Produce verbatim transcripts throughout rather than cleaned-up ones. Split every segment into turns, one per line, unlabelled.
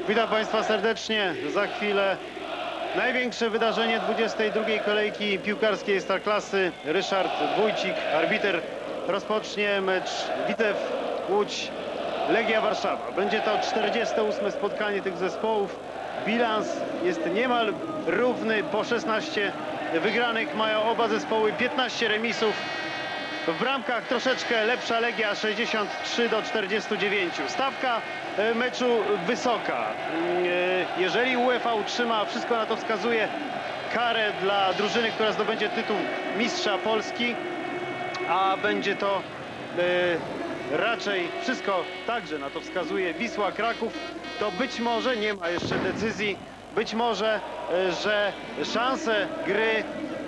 Witam Państwa serdecznie. Za chwilę największe wydarzenie dwudziestej drugiej kolejki piłkarskiej Ekstraklasy. Ryszard Wójcik, arbiter, rozpocznie mecz Widzew Łódź Legia Warszawa. Będzie to czterdzieste ósme spotkanie tych zespołów. Bilans jest niemal równy, po szesnaście wygranych mają oba zespoły, piętnaście remisów. W bramkach troszeczkę lepsza Legia, sześćdziesiąt trzy do czterdziestu dziewięciu. Stawka meczu wysoka. Jeżeli UEFA utrzyma, wszystko na to wskazuje, karę dla drużyny, która zdobędzie tytuł mistrza Polski, a będzie to raczej wszystko także na to wskazuje Wisła Kraków, to być może, nie ma jeszcze decyzji, być może, że szanse gry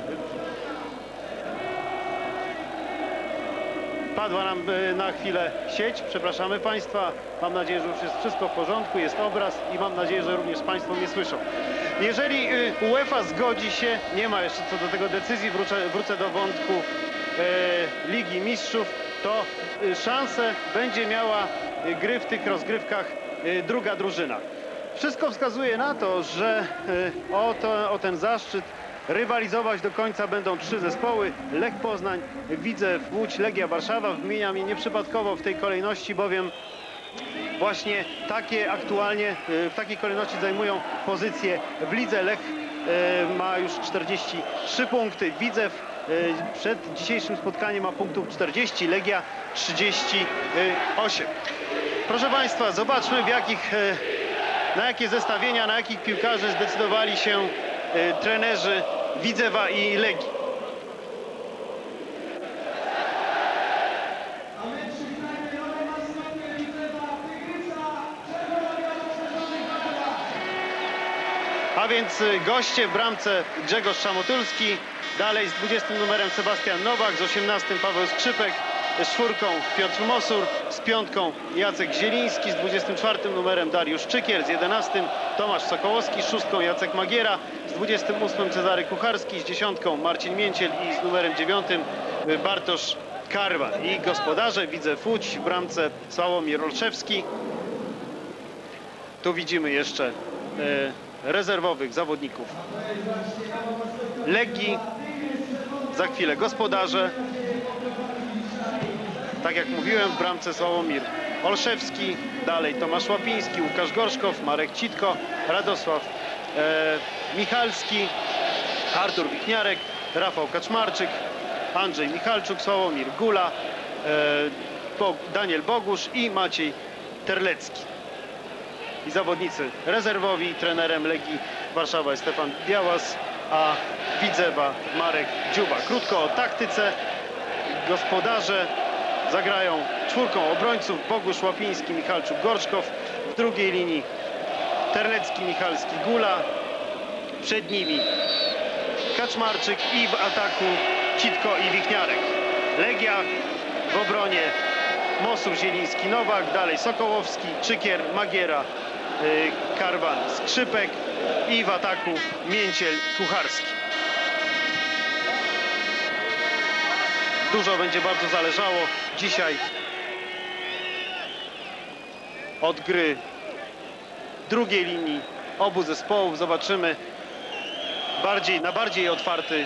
Padła nam na chwilę sieć, przepraszamy Państwa. Mam nadzieję, że już jest wszystko w porządku, jest obraz i mam nadzieję, że również Państwo mnie słyszą. Jeżeli UEFA zgodzi się, nie ma jeszcze co do tego decyzji, wrócę, wrócę do wątku e, Ligi Mistrzów, to szansę będzie miała gry w tych rozgrywkach e, druga drużyna. Wszystko wskazuje na to, że e, o, to, o ten zaszczyt rywalizować do końca będą trzy zespoły: Lech Poznań, Widzew Łódź, Legia Warszawa. Wymieniam je nieprzypadkowo w tej kolejności, bowiem właśnie takie aktualnie w takiej kolejności zajmują pozycje w lidze. Lech ma już czterdzieści trzy punkty, Widzew przed dzisiejszym spotkaniem ma punktów czterdzieści, Legia trzydzieści osiem. Proszę Państwa, zobaczmy, w jakich, na jakie zestawienia, na jakich piłkarzy zdecydowali się trenerzy Widzewa i Legii. A więc goście w bramce Grzegorz Szamotulski, dalej z dwudziestym numerem Sebastian Nowak, z osiemnastym Paweł Skrzypek, z czwórką Piotr Mosur, z piątką Jacek Zieliński, z dwudziestym czwartym numerem Dariusz Czykier, z jedenastym Tomasz Sokołowski, z szóstką Jacek Magiera, z dwudziestym ósmym Cezary Kucharski, z dziesiątką Marcin Mięciel i z numerem dziewiątym Bartosz Karwan. I gospodarze Widzew Łódź w bramce Sławomir Olszewski. Tu widzimy jeszcze e, rezerwowych zawodników Legii. Za chwilę gospodarze. Tak jak mówiłem, w bramce Sławomir Olszewski, dalej Tomasz Łapiński, Łukasz Gorszkow, Marek Citko, Radosław e, Michalski, Artur Wichniarek, Rafał Kaczmarczyk, Andrzej Michalczuk, Sławomir Gula, e, Bo, Daniel Bogusz i Maciej Terlecki. I zawodnicy rezerwowi, trenerem Legii Warszawa jest Stefan Białas, a Widzewa Marek Dziuba. Krótko o taktyce. Gospodarze zagrają czwórką obrońców: Bogusz, Łapiński, Michalczuk, Gorszkow. W drugiej linii Terlecki, Michalski, Gula. Przed nimi Kaczmarczyk i w ataku Citko i Wichniarek. Legia w obronie Mosur, Zieliński, Nowak. Dalej Sokołowski, Czykier, Magiera, yy, Karwan, Skrzypek i w ataku Mięciel, Kucharski. Dużo będzie bardzo zależało dzisiaj od gry drugiej linii obu zespołów. Zobaczymy bardziej, na bardziej otwarty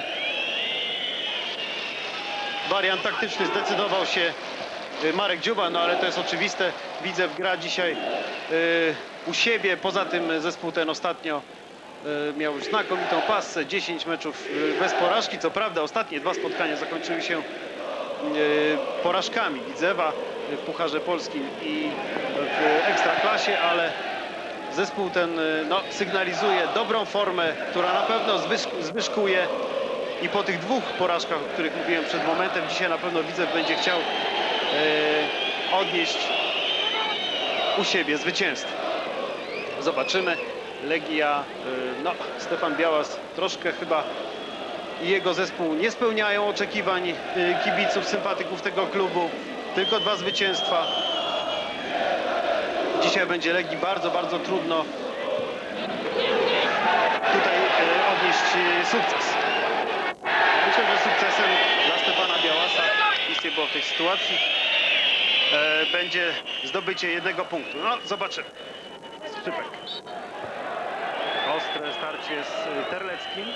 wariant taktyczny zdecydował się Marek Dziuba, no ale to jest oczywiste. Widzew gra dzisiaj yy, u siebie. Poza tym zespół ten ostatnio yy, miał już znakomitą passę, dziesięć meczów yy, bez porażki. Co prawda ostatnie dwa spotkania zakończyły się yy, porażkami Widzewa w Pucharze Polskim i w Ekstraklasie, ale zespół ten yy, no, sygnalizuje dobrą formę, która na pewno zwyż- zwyżkuje. I po tych dwóch porażkach, o których mówiłem przed momentem, dzisiaj na pewno Widzew będzie chciał Yy, odnieść u siebie zwycięstwo. Zobaczymy. Legia, yy, no Stefan Białas troszkę chyba i jego zespół nie spełniają oczekiwań yy, kibiców, sympatyków tego klubu. Tylko dwa zwycięstwa. Dzisiaj będzie Legii bardzo, bardzo trudno tutaj yy, odnieść yy, sukces. Myślę, że sukcesem dla Stefana Białasa, nic nie było w tej sytuacji, e, będzie zdobycie jednego punktu. No, zobaczymy. Skrzypek. Ostre starcie z Terleckim.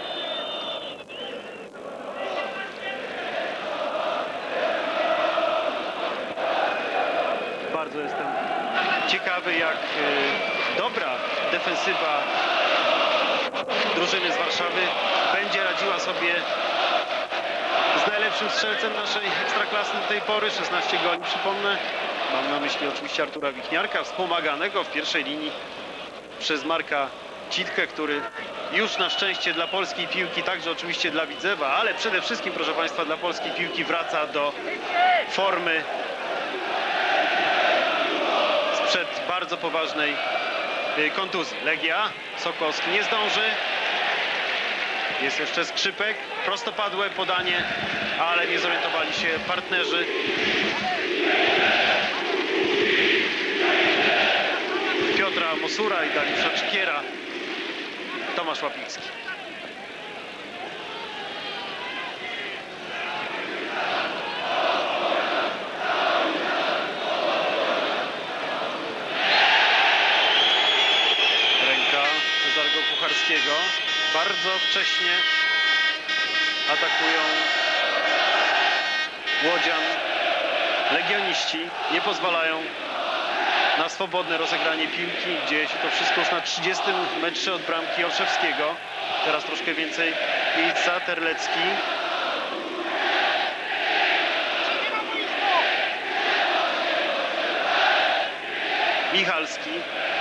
Bardzo jestem ciekawy, jak dobra defensywa drużyny z Warszawy będzie radziła sobie z najlepszym strzelcem naszej ekstraklasy do tej pory. szesnaście goli, przypomnę. Mam na myśli oczywiście Artura Wichniarka, wspomaganego w pierwszej linii przez Marka Citkę, który już na szczęście dla polskiej piłki, także oczywiście dla Widzewa, ale przede wszystkim, proszę Państwa, dla polskiej piłki wraca do formy sprzed bardzo poważnej kontuzji. Legia, Sokowski nie zdąży. Jest jeszcze Skrzypek, prostopadłe podanie, ale nie zorientowali się partnerzy. Piotra Mosura i Dariusza Czykiera. Tomasz Łapicki. Ręka Cezarego Kucharskiego. Bardzo wcześnie atakują Łodzian. Legioniści nie pozwalają na swobodne rozegranie piłki. Dzieje się to wszystko już na trzydziestym metrze od bramki Olszewskiego. Teraz troszkę więcej miejsca. Terlecki. Michalski.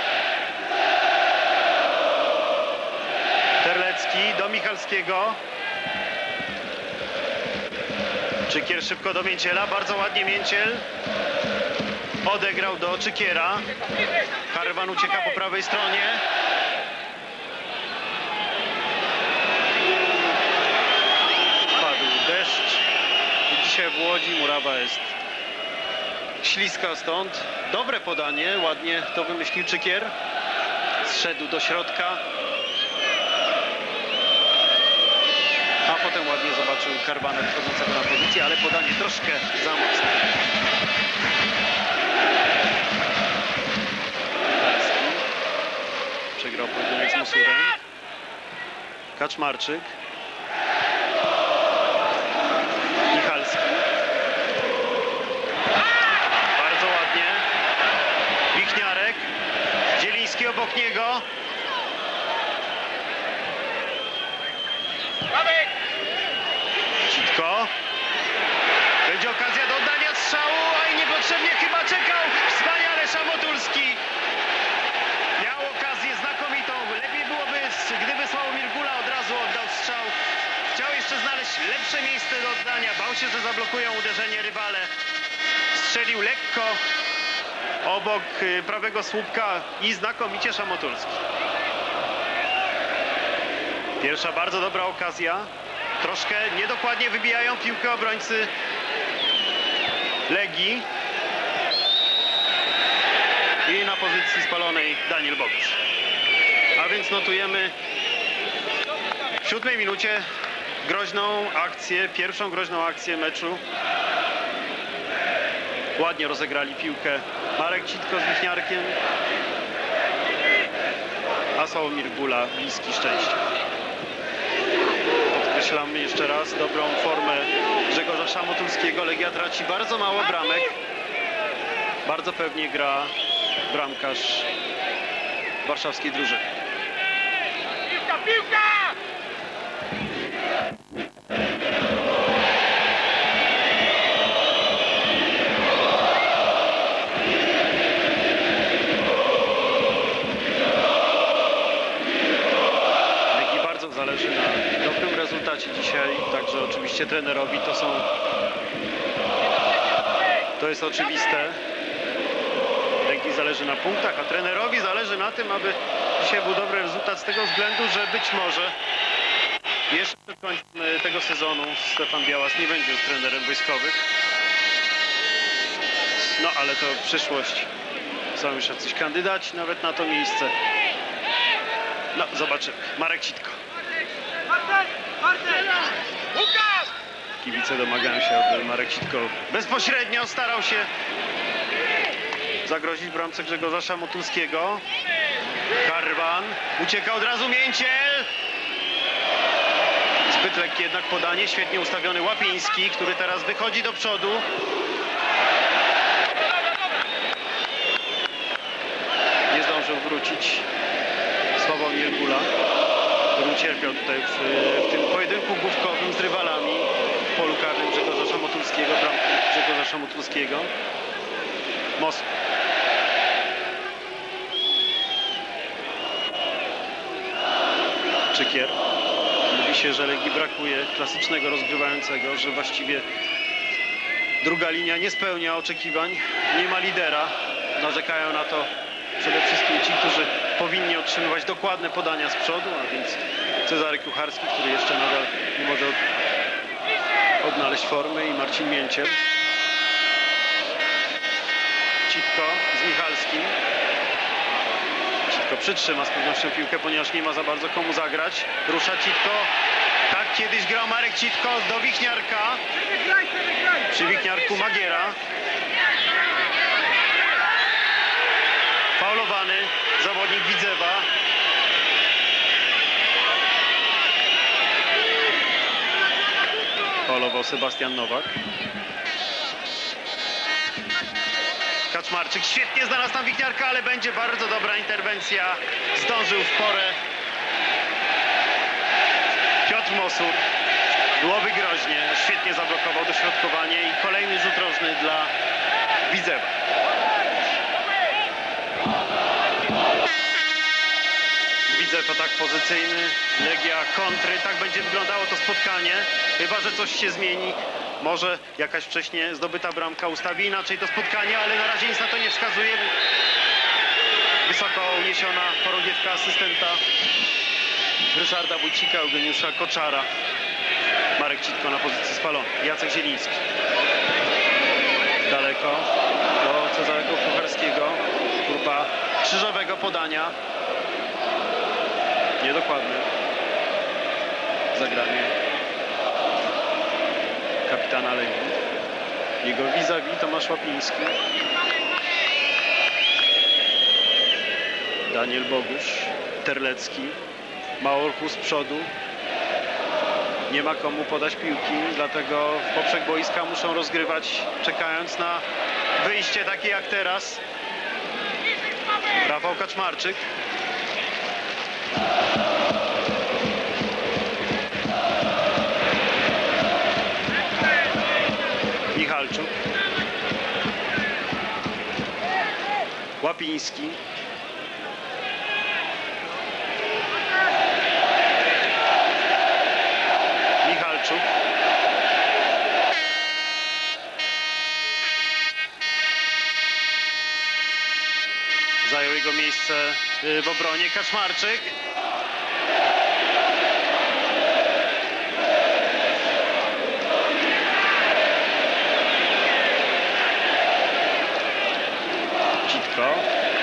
Terlecki do Michalskiego. Czykier szybko do Mięciela. Bardzo ładnie Mięciel odegrał do Czykiera. Harwan ucieka po prawej stronie. Padł deszcz. I dzisiaj w Łodzi murawa jest śliska stąd. Dobre podanie. Ładnie to wymyślił Czykier. Zszedł do środka. A potem ładnie zobaczył Karbanę wchodzącego na pozycję, ale podanie troszkę za mocne. Przegrał pojedynek z Mosurem. Kaczmarczyk. Michalski. Bardzo ładnie. Wichniarek. Zieliński obok niego. Citko. Będzie okazja do oddania strzału, a i niepotrzebnie chyba czekał. Wspaniale Szamotulski. Miał okazję znakomitą. Lepiej byłoby, gdyby Sławomir Gula od razu oddał strzał. Chciał jeszcze znaleźć lepsze miejsce do oddania. Bał się, że zablokują uderzenie rywale. Strzelił lekko obok prawego słupka i znakomicie Szamotulski. Pierwsza bardzo dobra okazja. Troszkę niedokładnie wybijają piłkę obrońcy Legii. I na pozycji spalonej Daniel Bogusz. A więc notujemy w siódmej minucie groźną akcję, pierwszą groźną akcję meczu. Ładnie rozegrali piłkę Marek Citko z Wichniarkiem, a Sławomir Gula bliski szczęścia. Podkreślamy jeszcze raz dobrą formę Grzegorza Szamotulskiego. Legia traci bardzo mało bramek. Bardzo pewnie gra bramkarz warszawskiej drużyny.
Piłka, piłka!
Legii bardzo zależy na dobrym rezultacie dzisiaj, także oczywiście trenerowi to są to jest oczywiste. Legii zależy na punktach, a trenerowi zależy na tym, aby dzisiaj był dobry rezultat z tego względu, że być może jeszcze przed końcem tego sezonu Stefan Białas nie będzie już trenerem wojskowych. No ale to przyszłość. Są już jacyś kandydaci nawet na to miejsce. No zobaczymy. Marek Citko.
Łukasz!
Kibice domagają się, aby Marek Citko bezpośrednio starał się zagrozić bramce Grzegorza Szamotulskiego. Karwan ucieka od razu Mięciel. Zbyt lekkie jednak podanie, świetnie ustawiony Łapiński, który teraz wychodzi do przodu. Nie zdążył wrócić Sławomir Gula, który ucierpiał tutaj w, w tym pojedynku główkowym z rywalami w polu karnym Grzegorza Szamotulskiego, bramki Grzegorza Szamotulskiego. Most. Czykier. Mówi się, że Legii brakuje klasycznego rozgrywającego, że właściwie druga linia nie spełnia oczekiwań, nie ma lidera. Narzekają na to przede wszystkim ci, którzy powinni otrzymywać dokładne podania z przodu, a więc Cezary Kucharski, który jeszcze nadal nie może odnaleźć formy, i Marcin Mięciel. Citko z Michalskim. Citko przytrzyma z pewnością piłkę, ponieważ nie ma za bardzo komu zagrać. Rusza Citko. Tak kiedyś grał Marek Citko do Wichniarka. Przy Wichniarku Magiera. Faulowany zawodnik Widzewa. Faulował Sebastian Nowak. Kaczmarczyk świetnie znalazł tam Wichniarka, ale będzie bardzo dobra interwencja. Zdążył w porę Piotr Mosur. Byłoby groźnie. Świetnie zablokował dośrodkowanie i kolejny rzut rożny dla Widzewa. Widzew atak pozycyjny, Legia kontry. Tak będzie wyglądało to spotkanie. Chyba że coś się zmieni. Może jakaś wcześniej zdobyta bramka ustawi inaczej to spotkanie, ale na razie nic na to nie wskazuje. Wysoko uniesiona chorągiewka asystenta Ryszarda Wójcika, Eugeniusza Koczara. Marek Citko na pozycji spalony. Jacek Zieliński. Daleko do Cezarego Kucharskiego. Próba krzyżowego podania. Niedokładne zagranie kapitana Legii. Jego vis-a-vis Tomasz Łapiński. Daniel Bogusz, Terlecki. Małorku z przodu. Nie ma komu podać piłki, dlatego w poprzek boiska muszą rozgrywać, czekając na wyjście takie jak teraz. Rafał Kaczmarczyk. Michalczuk. Łapiński. Michalczuk. Zajął jego miejsce w obronie Kaczmarczyk. Citko.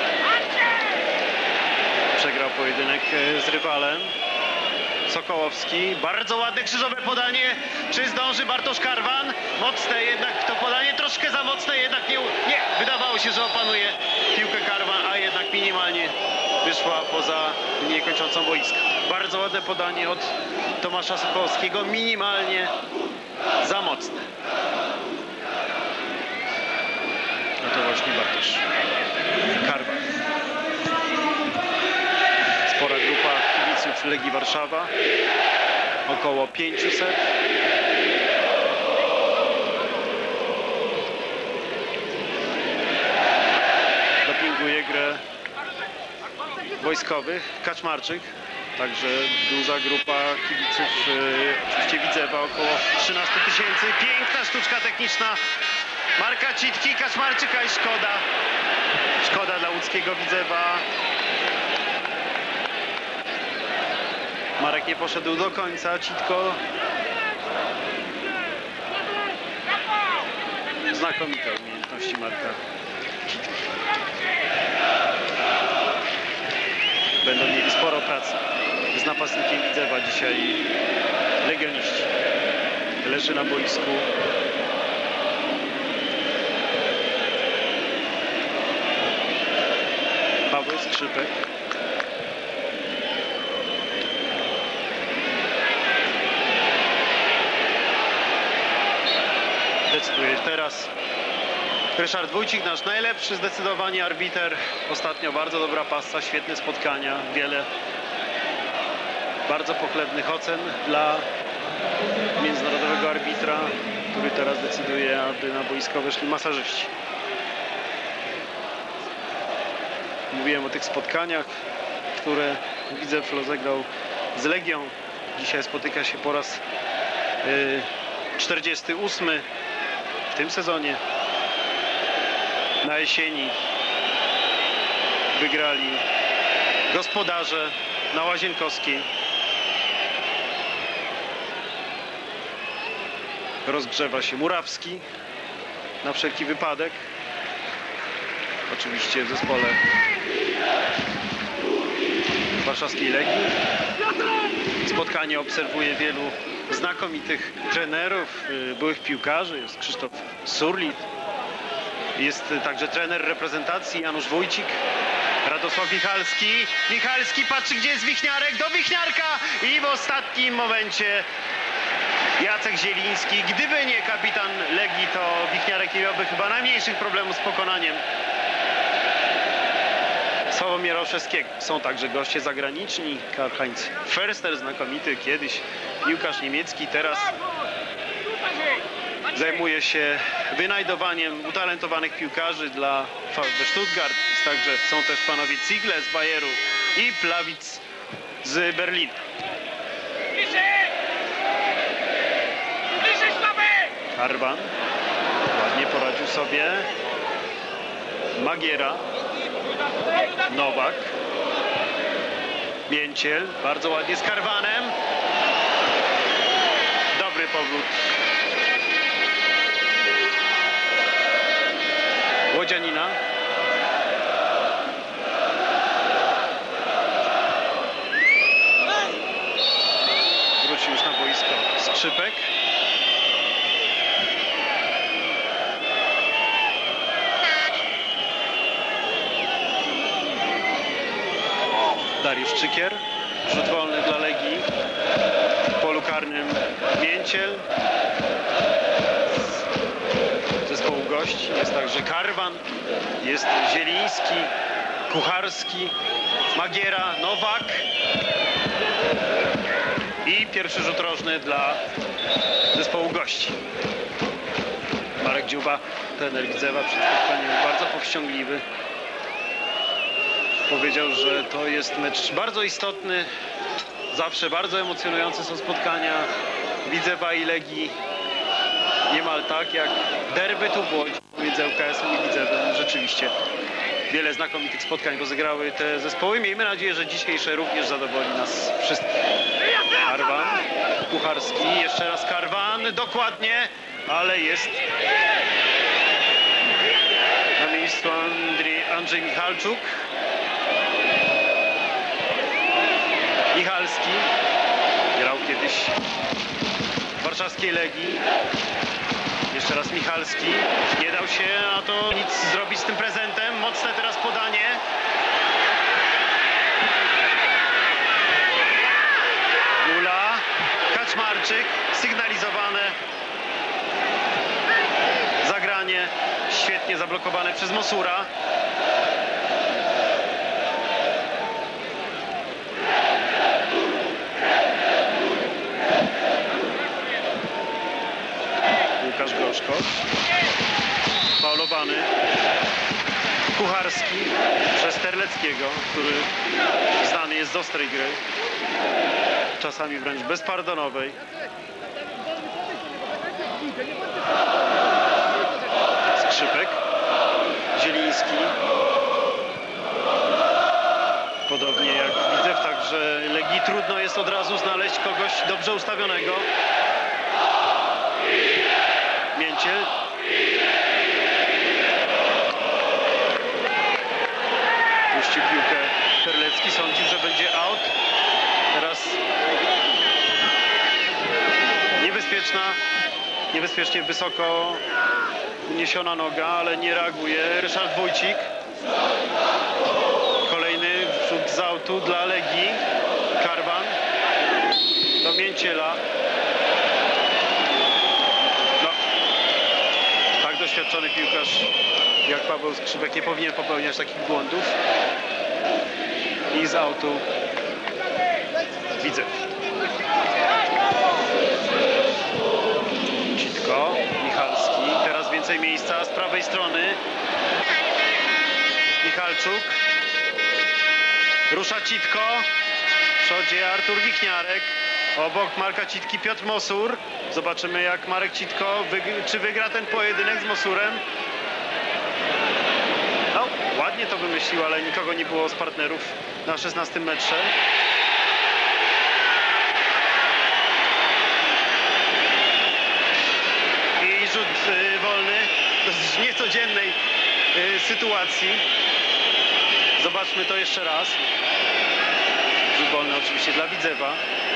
Przegrał pojedynek z rywalem. Sokołowski. Bardzo ładne krzyżowe podanie. Czy zdąży Bartosz Karwan? Mocne jednak to podanie. Troszkę za mocne, jednak nie... Nie, wydawało się, że opanuje piłkę Karwan, a jednak minimalnie wyszła poza linię kończącą boiska. Bardzo ładne podanie od Tomasza Sokołowskiego. Minimalnie za mocne. No to właśnie Bartosz Karwan. Spora grupa kibiców Legii Warszawa. Około pięćset. Dopinguje grę wojskowych. Kaczmarczyk. Także duża grupa kibiców, yy, oczywiście Widzewa, około trzynaście tysięcy. Piękna sztuczka techniczna Marka Citki, Kaczmarczyka i szkoda. Szkoda dla łódzkiego Widzewa. Marek nie poszedł do końca, Citko. Znakomite umiejętności Marka Citki. Będą mieli sporo pracy z napastnikiem Widzewa dzisiaj legioniści. Leży na boisku Paweł Skrzypek. teraz Ryszard Wójcik, nasz najlepszy zdecydowanie arbiter. Ostatnio bardzo dobra pasa, świetne spotkania, wiele bardzo pochlebnych ocen dla międzynarodowego arbitra, który teraz decyduje, aby na boisko weszli masażyści. Mówiłem o tych spotkaniach, które Widzew rozegrał z Legią. Dzisiaj spotyka się po raz yy, czterdziesty ósmy w tym sezonie. Na jesieni wygrali gospodarze na Łazienkowskiej. Rozgrzewa się Murawski na wszelki wypadek. Oczywiście w zespole warszawskiej Legii. Spotkanie obserwuje wielu znakomitych trenerów, byłych piłkarzy. Jest Krzysztof Surlit. Jest także trener reprezentacji Janusz Wójcik. Radosław Michalski. Michalski patrzy, gdzie jest Wichniarek. Do Wichniarka i w ostatnim momencie Jacek Zieliński. Gdyby nie kapitan Legii, to Wichniarek nie miałby chyba najmniejszych problemów z pokonaniem Sławomira Olszewskiego. Są także goście zagraniczni. Karl-Heinz Förster, znakomity kiedyś piłkarz niemiecki, teraz zajmuje się wynajdowaniem utalentowanych piłkarzy dla VfB Stuttgart. Jest także, są też panowie Ziegler z Bayeru i Plawitz z Berlina. Karwan ładnie poradził sobie. Magiera. Nowak. Mięciel bardzo ładnie z Karwanem. Dobry powrót Łodzianina. Wrócił już na boisko Skrzypek. Dariusz Czykier. Rzut wolny dla Legii. W polu karnym Mięciel. Zespołu gości jest także Karwan, jest Zieliński, Kucharski, Magiera, Nowak i pierwszy rzut rożny dla zespołu gości. Marek Dziuba, trener Widzewa, przed spotkaniem bardzo powściągliwy. Powiedział, że to jest mecz bardzo istotny, zawsze bardzo emocjonujące są spotkania Widzewa i Legii. Niemal tak jak derby tu w Łodzi między L K S-em i Widzewem. Rzeczywiście wiele znakomitych spotkań rozegrały te zespoły. Miejmy nadzieję, że dzisiejsze również zadowoli nas wszystkich. Karwan, Kucharski, jeszcze raz Karwan, dokładnie, ale jest na miejscu Andrzej, Andrzej Michalczuk. Michalski grał kiedyś w warszawskiej Legii. Jeszcze raz Michalski. Nie dał się na to nic zrobić z tym prezentem. Mocne teraz podanie. Gula. Kaczmarczyk. Sygnalizowane. Zagranie. Świetnie zablokowane przez Mosura. Łukasz Gorzko. Faulowany. Kucharski przez Terleckiego, który znany jest z ostrej gry. Czasami wręcz bezpardonowej. Skrzypek. Zieliński. Podobnie jak Widzew, także Legii trudno jest od razu znaleźć kogoś dobrze ustawionego. Mięciel. Puścił piłkę Terlecki, sądził, że będzie out. Teraz niebezpieczna, niebezpiecznie wysoko uniesiona noga, ale nie reaguje Ryszard Wójcik. Kolejny rzut z autu dla Legii. Karwan do Mięciela. No. doświadczony piłkarz jak Paweł Skrzypek nie powinien popełniać takich błędów. I z autu Widzew. Citko, Michalski, teraz więcej miejsca z prawej strony. Michalczuk. Rusza Citko. W przodzie Artur Wichniarek. Obok Marka Citki Piotr Mosur. Zobaczymy, jak Marek Citko, wyg- czy wygra ten pojedynek z Mosurem. No, ładnie to wymyślił, ale nikogo nie było z partnerów na szesnastym metrze. I rzut y, wolny w dosyć niecodziennej y, sytuacji. Zobaczmy to jeszcze raz. Rzut wolny oczywiście dla Widzewa.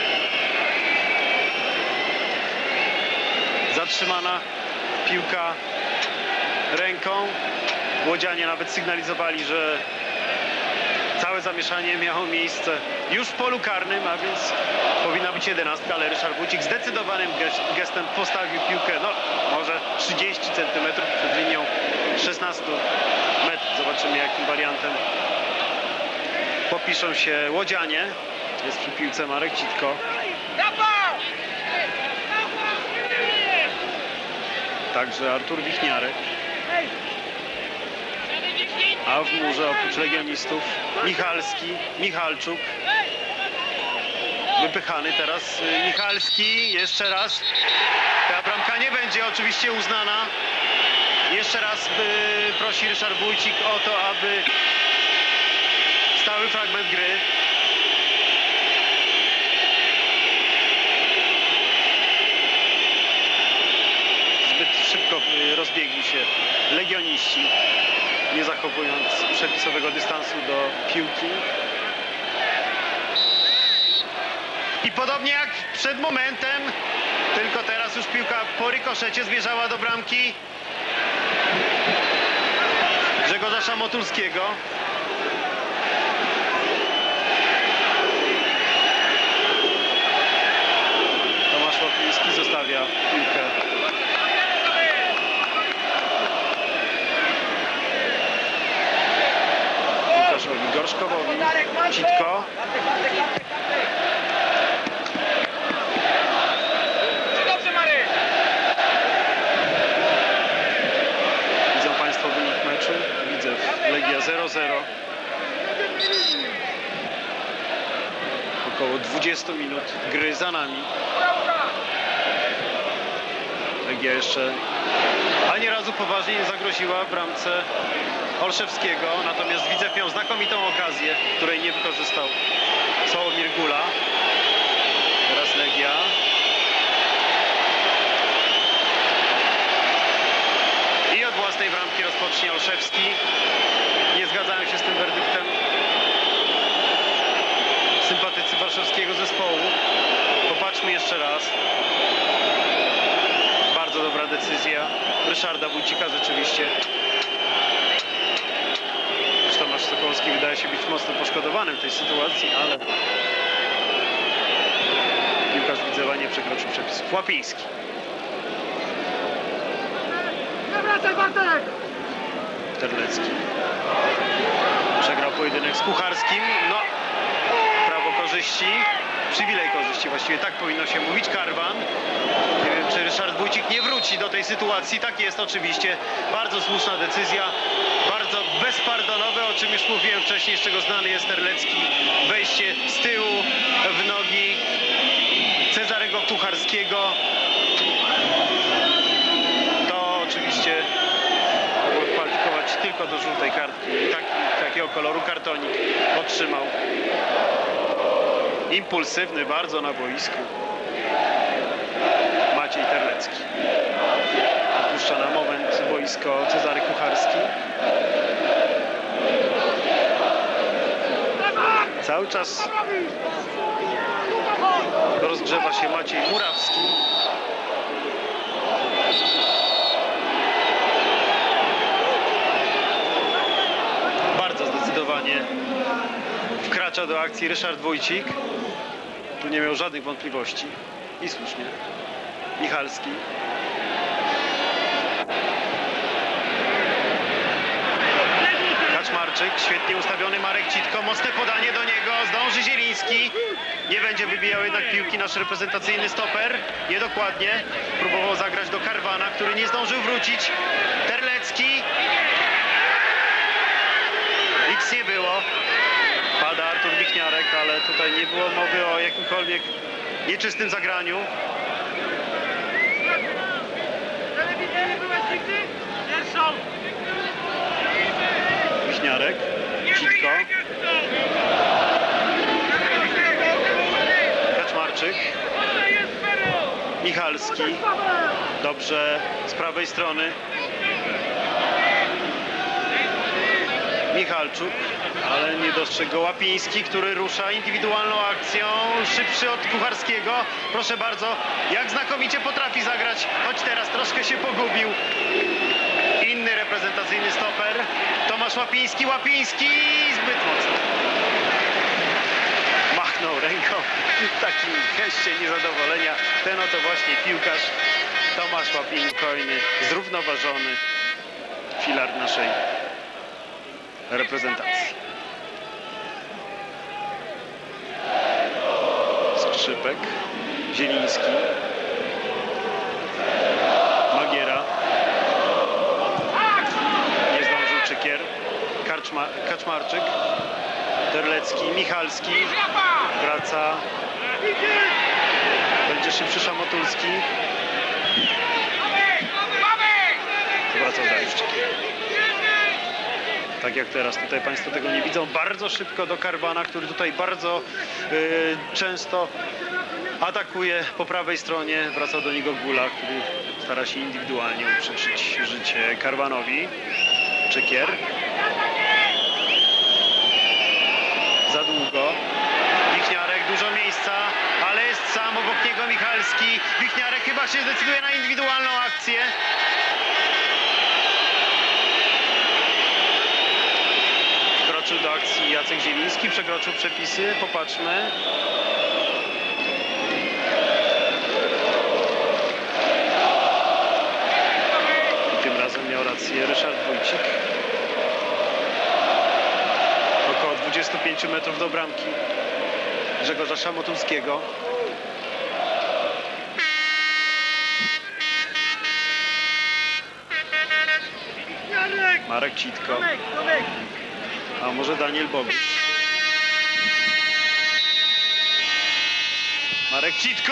Zatrzymana piłka ręką. Łodzianie nawet sygnalizowali, że całe zamieszanie miało miejsce już w polu karnym, a więc powinna być jedenastka, ale Ryszard Wójcik zdecydowanym gestem postawił piłkę, no może trzydzieści centymetrów przed linią szesnastu metrów. Zobaczymy, jakim wariantem popiszą się łodzianie. Jest przy piłce Marek Citko. Także Artur Wichniarek. A w murze oprócz legionistów Michalski, Michalczuk. Wypychany teraz Michalski. Jeszcze raz. Ta bramka nie będzie oczywiście uznana. Jeszcze raz by prosi Ryszard Wójcik o to, aby stały fragment gry. Zbyt szybko rozbiegli się legioniści, nie zachowując przepisowego dystansu do piłki. I podobnie jak przed momentem, tylko teraz już piłka po rykoszecie zmierzała do bramki Grzegorza Szamotulskiego. Tomasz Łapiński zostawia piłkę Łukaszowi Gorszkowowi. Citko.
Dobrze, Marek!
Widzą Państwo wynik meczu. Widzew Legia zero zero. Około dwadzieścia minut gry za nami. Legia jeszcze ani razu poważnie nie zagroziła w bramce Olszewskiego, natomiast Widzew miał znakomitą okazję, której nie wykorzystał Sławomir Gula. Teraz Legia. I od własnej bramki rozpocznie Olszewski. Nie zgadzają się z tym werdyktem sympatycy warszawskiego zespołu. Popatrzmy jeszcze raz. Bardzo dobra decyzja Ryszarda Wójcika rzeczywiście. Tomasz Sokołowski wydaje się być mocno poszkodowany w tej sytuacji, ale piłkarz Widzewa nie przekroczył przepisów. Łapiński. Terlecki. Przegrał pojedynek z Kucharskim. No, prawo korzyści. Przywilej korzyści, właściwie tak powinno się mówić. Karwan. Nie wiem, czy Ryszard Wójcik nie wróci do tej sytuacji. Tak jest oczywiście. Bardzo słuszna decyzja. Bardzo bezpardonowe, o czym już mówiłem wcześniej, z czego znany jest Terlecki. Wejście z tyłu w nogi Cezarego Kucharskiego. To oczywiście mogło kwalifikować tylko do żółtej kartki. Taki, takiego koloru kartonik otrzymał. Impulsywny bardzo na boisku Maciej Terlecki. Opuszcza na moment boisko Cezary Kucharski. Cały czas rozgrzewa się Maciej Murawski. Bardzo zdecydowanie wkracza do akcji Ryszard Wójcik. Tu nie miał żadnych wątpliwości. I słusznie. Michalski. Kaczmarczyk, świetnie ustawiony Marek Citko, mocne podanie do niego, zdąży Zieliński. Nie będzie wybijał jednak piłki nasz reprezentacyjny stoper. Niedokładnie. Próbował zagrać do Karwana, który nie zdążył wrócić. Terlecki. Nic nie było. Pada Artur Wichniarek, ale tutaj nie było mowy o jakimkolwiek nieczystym zagraniu. Wichniarek, Citko. Kaczmarczyk. Michalski. Dobrze z prawej strony. Michalczuk, ale nie dostrzegł go Łapiński, który rusza indywidualną akcją, szybszy od Kucharskiego. Proszę bardzo, jak znakomicie potrafi zagrać, choć teraz troszkę się pogubił. Inny reprezentacyjny stoper, Tomasz Łapiński, Łapiński zbyt mocno. Machnął ręką w takim geście niezadowolenia. Ten oto właśnie piłkarz Tomasz Łapiński, zrównoważony filar naszej reprezentacji. Skrzypek, Zieliński, Magiera, nie zdążył Czykier, Kaczma, Kaczmarczyk, Terlecki, Michalski, wraca, będzie szybszy Szamotulski, wraca Dariusz Czykier. Tak jak teraz, tutaj Państwo tego nie widzą, bardzo szybko do Karwana, który tutaj bardzo y, często atakuje po prawej stronie. Wracał do niego Gula, który stara się indywidualnie uprzykrzyć życie Karwanowi. Czykier. Za długo. Wichniarek, dużo miejsca, ale jest sam, obok niego Michalski. Wichniarek chyba się zdecyduje na indywidualną akcję. Przekroczył do akcji Jacek Zieliński, przekroczył przepisy, popatrzmy. I tym razem miał rację Ryszard Wójcik. Około dwudziestu pięciu metrów do bramki Grzegorza Szamotulskiego. Marek Citko. A może Daniel Bogusz? Marek Citko!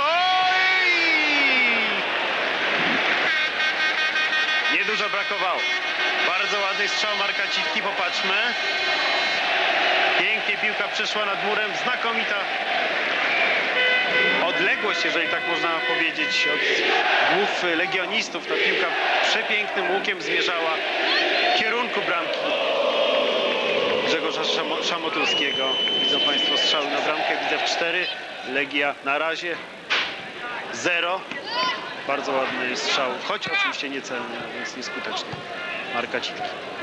Niedużo brakowało. Bardzo ładny strzał Marka Citki, popatrzmy. Pięknie piłka przeszła nad murem, znakomita odległość, jeżeli tak można powiedzieć, od głów legionistów. Ta piłka przepięknym łukiem zmierzała w kierunku bramki Grzegorza Szamotulskiego. Widzą Państwo strzały na bramkę, widzę w cztery. Legia na razie zero. Bardzo ładny strzał, choć oczywiście niecelny, więc nieskuteczny. Marka Citki.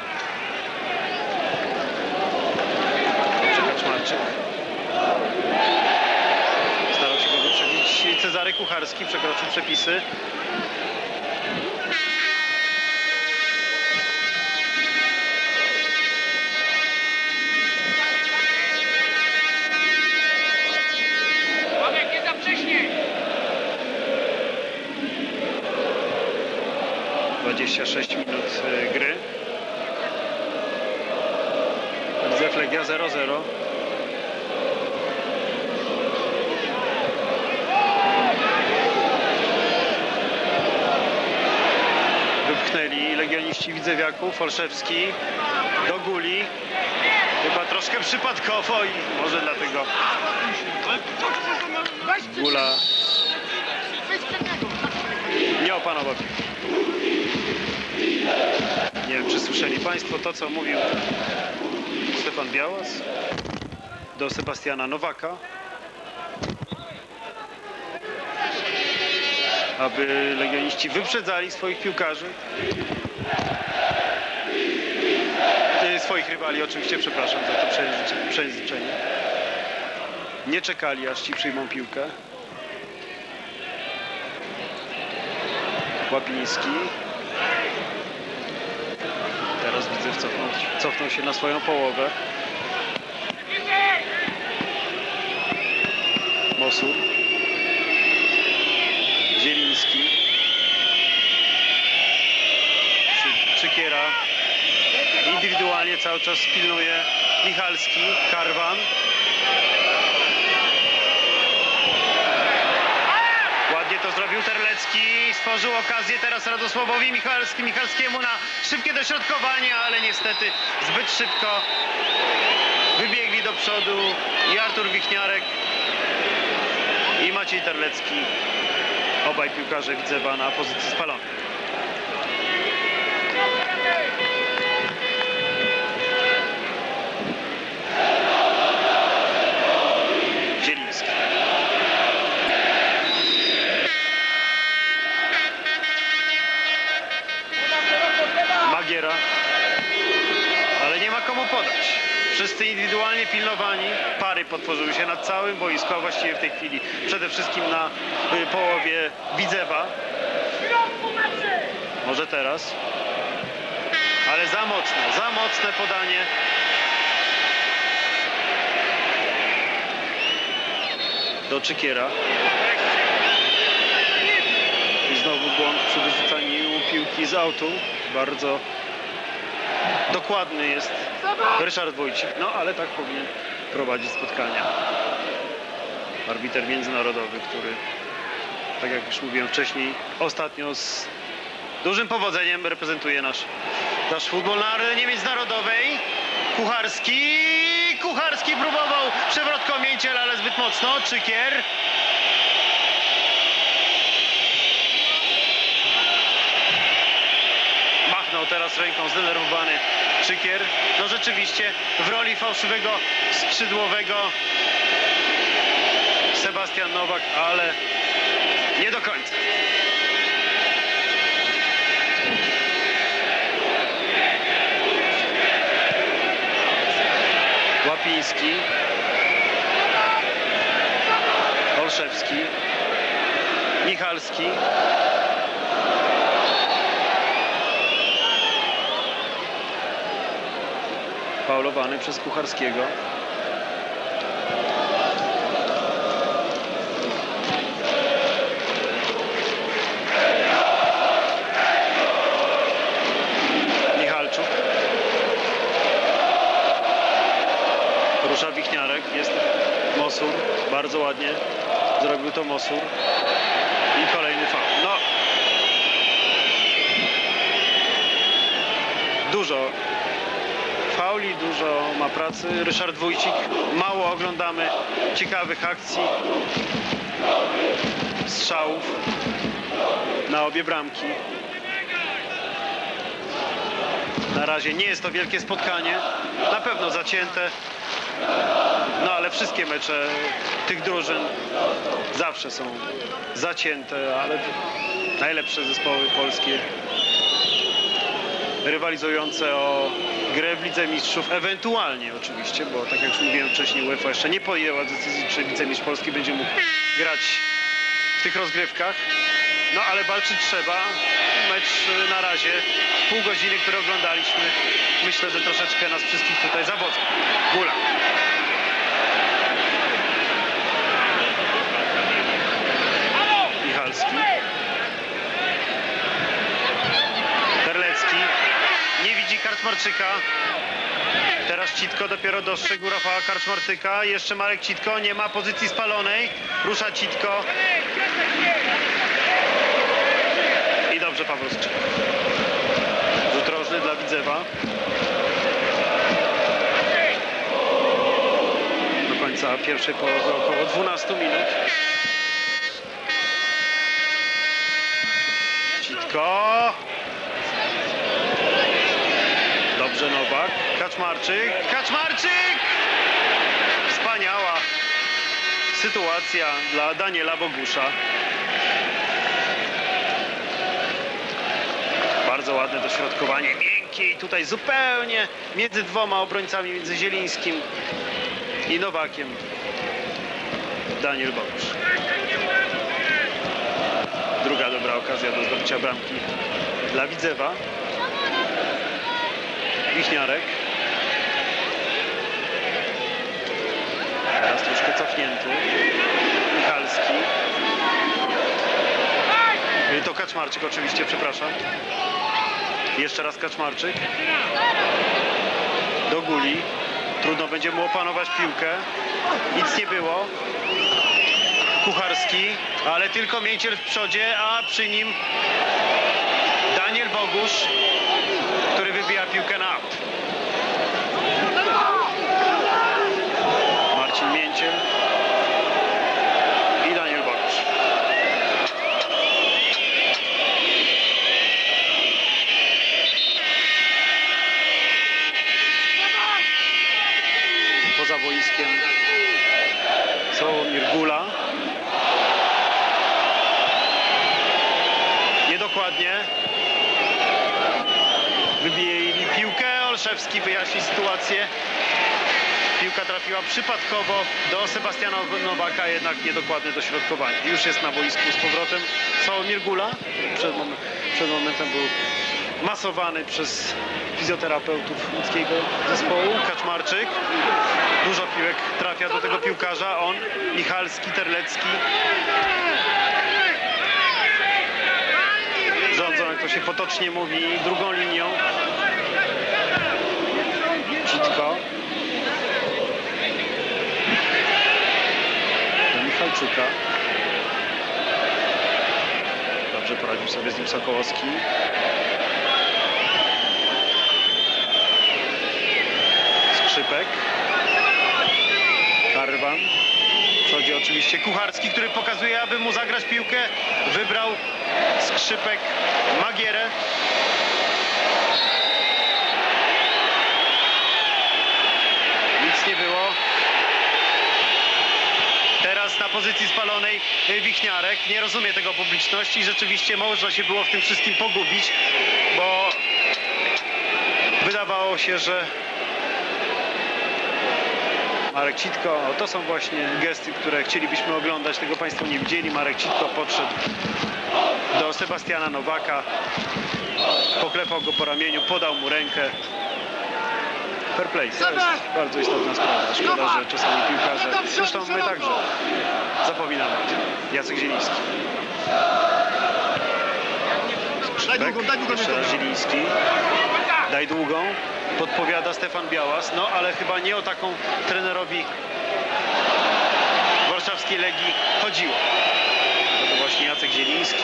Dobrze, Kaczmarczyk. Starał się go wyprzedzić Cezary Kucharski, przekroczył przepisy. dwadzieścia sześć minut gry. Widzew Legia zero zero. Wypchnęli legioniści widzewiaków. Olszewski do Guli. Chyba troszkę przypadkowo i może dlatego Gula nie opanował piłki. Nie wiem, czy słyszeli Państwo to, co mówił Stefan Białas do Sebastiana Nowaka, aby legioniści wyprzedzali swoich piłkarzy, swoich rywali oczywiście, przepraszam za to przejęzyczenie. Nie czekali, aż ci przyjmą piłkę. Łapiński. Teraz widzę cofnął, cofnął się na swoją połowę. Mosur. Zieliński. Czy, Czykiera. Indywidualnie cały czas pilnuje Michalski. Karwan. Ładnie to zrobił Terlecki. Stworzył okazję teraz Radosławowi Michalski, Michalskiemu na szybkie dośrodkowanie, ale niestety zbyt szybko wybiegli do przodu i Artur Wichniarek i Maciej Terlecki. Obaj piłkarze Widzewa na pozycji spalonej. Zieliński. Magiera. Ale nie ma komu podać. Wszyscy indywidualnie pilnowani. Pary potworzyły się na całym boisku, a właściwie w tej chwili przede wszystkim na y, połowie Widzewa. Może teraz. Ale za mocne, za mocne podanie. Do Czykiera. I znowu błąd przy wyrzucaniu piłki z autu. Bardzo dokładny jest Ryszard Wójcik. No ale tak powinien prowadzić spotkania. Arbiter międzynarodowy, który, tak jak już mówiłem wcześniej, ostatnio z dużym powodzeniem reprezentuje nasz, nasz futbol na arenie międzynarodowej. Kucharski. Kucharski próbował przewrotką Mięciel, ale zbyt mocno. Czykier. Machnął teraz ręką zdenerwowany Czykier. No rzeczywiście w roli fałszywego skrzydłowego Sebastian Nowak, ale nie do końca. Łapiński. Olszewski. Michalski. Faulowany przez Kucharskiego. Michalczuk. Rusza Wichniarek. Jest Mosur. Bardzo ładnie zrobił to Mosur. I kolejny faul. No. Dużo fauli, dużo ma pracy Ryszard Wójcik. Mało oglądamy ciekawych akcji, strzałów na obie bramki. Na razie nie jest to wielkie spotkanie, na pewno zacięte, no ale wszystkie mecze tych drużyn zawsze są zacięte, ale najlepsze zespoły polskie rywalizujące o grę w Lidze Mistrzów, ewentualnie oczywiście, bo tak jak już mówiłem wcześniej, UEFA jeszcze nie podjęła decyzji, czy wicemistrz Polski będzie mógł grać w tych rozgrywkach. No ale walczyć trzeba. Mecz na razie, pół godziny, które oglądaliśmy, myślę, że troszeczkę nas wszystkich tutaj zawodzą. Gula. Michalski. Terlecki. Nie widzi Karczmarczyka. Teraz Citko dopiero dostrzegł Rafała Karczmarczyka. Jeszcze Marek Citko, nie ma pozycji spalonej. Rusza Citko. I dobrze Pawłowski. Rzut rożny dla Widzewa. Do końca pierwszej połowy około dwunastu minut. Citko. Dobrze Nowak. Kaczmarczyk. Kaczmarczyk! Wspaniała sytuacja dla Daniela Bogusza. Bardzo ładne dośrodkowanie. Miękkie i tutaj zupełnie między dwoma obrońcami, między Zielińskim i Nowakiem. Daniel Bogusz. Druga dobra okazja do zdobycia bramki dla Widzewa. Wichniarek. Teraz troszkę cofnięty. Michalski. To Kaczmarczyk oczywiście, przepraszam. Jeszcze raz Kaczmarczyk. Do Guli. Trudno będzie mu opanować piłkę. Nic nie było. Kucharski, ale tylko Mięciel w przodzie, a przy nim Daniel Bogusz, który wybija piłkę na aut. Marcin Mięciel i Daniel Bogusz. Poza boiskiem Sławomir Gula. Niedokładnie. Wybili piłkę. Olszewski wyjaśni sytuację. Piłka trafiła przypadkowo do Sebastiana Nowaka, jednak niedokładne dośrodkowanie. Już jest na boisku z powrotem Sławomir Gula. Przed, mom przed momentem był masowany przez fizjoterapeutów łódzkiego zespołu. Kaczmarczyk. Dużo piłek trafia do tego piłkarza. On, Michalski, Terlecki. Rządzą, jak to się potocznie mówi, drugą linią. Citko. Do Michalczyka. Dobrze poradził sobie z nim Sokołowski. Skrzypek. Karwan. Wchodzi oczywiście Kucharski, który pokazuje, aby mu zagrać piłkę. Wybrał Skrzypek Magierę. Nic nie było. Teraz na pozycji spalonej Wichniarek. Nie rozumie tego publiczności. Rzeczywiście można się było w tym wszystkim pogubić, bo wydawało się, że Marek Citko, to są właśnie gesty, które chcielibyśmy oglądać, tego Państwo nie widzieli. Marek Citko podszedł do Sebastiana Nowaka, poklepał go po ramieniu, podał mu rękę. Fair play, to jest bardzo istotna sprawa. Szkoda, że czasami piłkarze, zresztą my także zapominamy. Jacek Zieliński. Skrzypek, jeszcze raz Zieliński. Daj długą. Podpowiada Stefan Białas, no ale chyba nie o taką trenerowi warszawskiej Legii chodziło. No to właśnie Jacek Zieliński.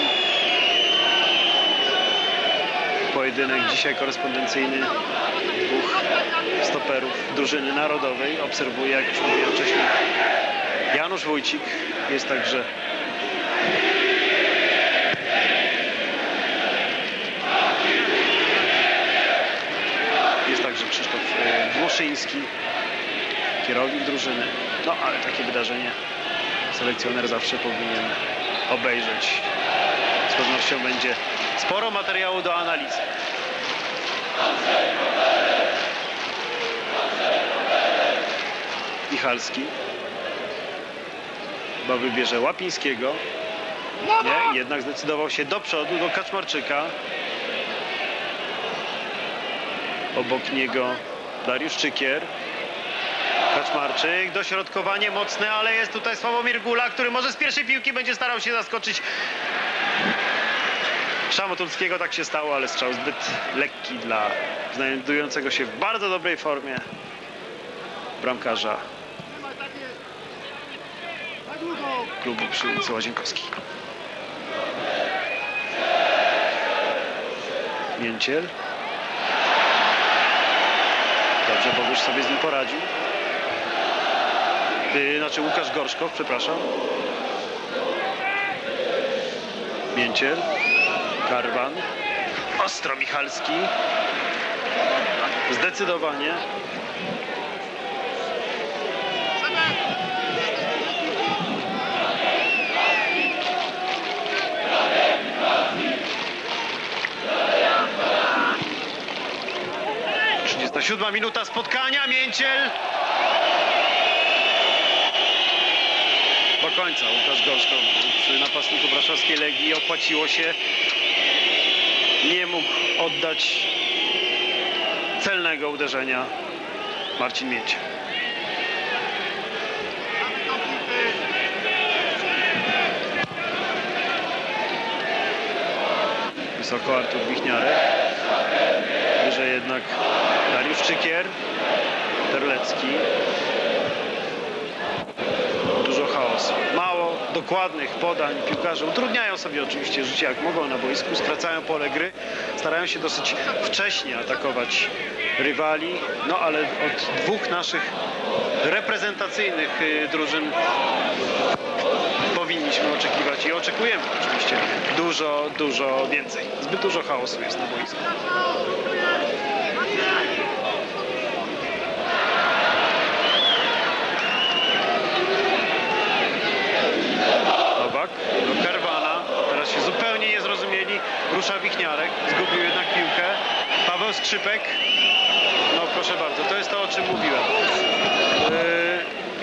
Pojedynek dzisiaj korespondencyjny dwóch stoperów drużyny narodowej. Obserwuje, jak już mówiłem wcześniej, Janusz Wójcik. Jest także także Krzysztof Włoszyński, kierownik drużyny. No ale takie wydarzenie selekcjoner zawsze powinien obejrzeć. Z pewnością będzie sporo materiału do analizy. Michalski. Chyba wybierze Łapińskiego. Nie, jednak zdecydował się do przodu, do Kaczmarczyka. Obok niego Dariusz Czykier. Kaczmarczyk, dośrodkowanie mocne, ale jest tutaj Sławomir Gula, który może z pierwszej piłki będzie starał się zaskoczyć Szamotulskiego. Tak się stało, ale strzał zbyt lekki dla znajdującego się w bardzo dobrej formie bramkarza klubu przy ulicy Łazienkowskiej. Mięciel. Dobrze, Bogusz sobie z nim poradził. Yy, znaczy Łukasz Gorszkow, przepraszam. Mięciel. Karwan. Ostro Michalski. Zdecydowanie. trzydziesta siódma minuta spotkania. Mięciel. Do końca Łukasz Gorszkow przy napastniku warszawskiej Legii. Opłaciło się. Nie mógł oddać celnego uderzenia Marcin Mięcie. Wysoko Artur Wichniarek. Wyżej jednak Dariusz Czykier. Terlecki. Dużo chaosu. Mało dokładnych podań. Piłkarze utrudniają sobie oczywiście życie jak mogą na boisku. Skracają pole gry. Starają się dosyć wcześnie atakować rywali. No ale od dwóch naszych reprezentacyjnych y, drużyn powinniśmy oczekiwać i oczekujemy oczywiście dużo, dużo więcej. Zbyt dużo chaosu jest na boisku. Nowak do Kerwana. Teraz się zupełnie nie zrozumieli. Rusza Wichniarek. Zgubił jednak piłkę. Paweł Skrzypek. No proszę bardzo, to jest to, o czym mówiłem. Yy...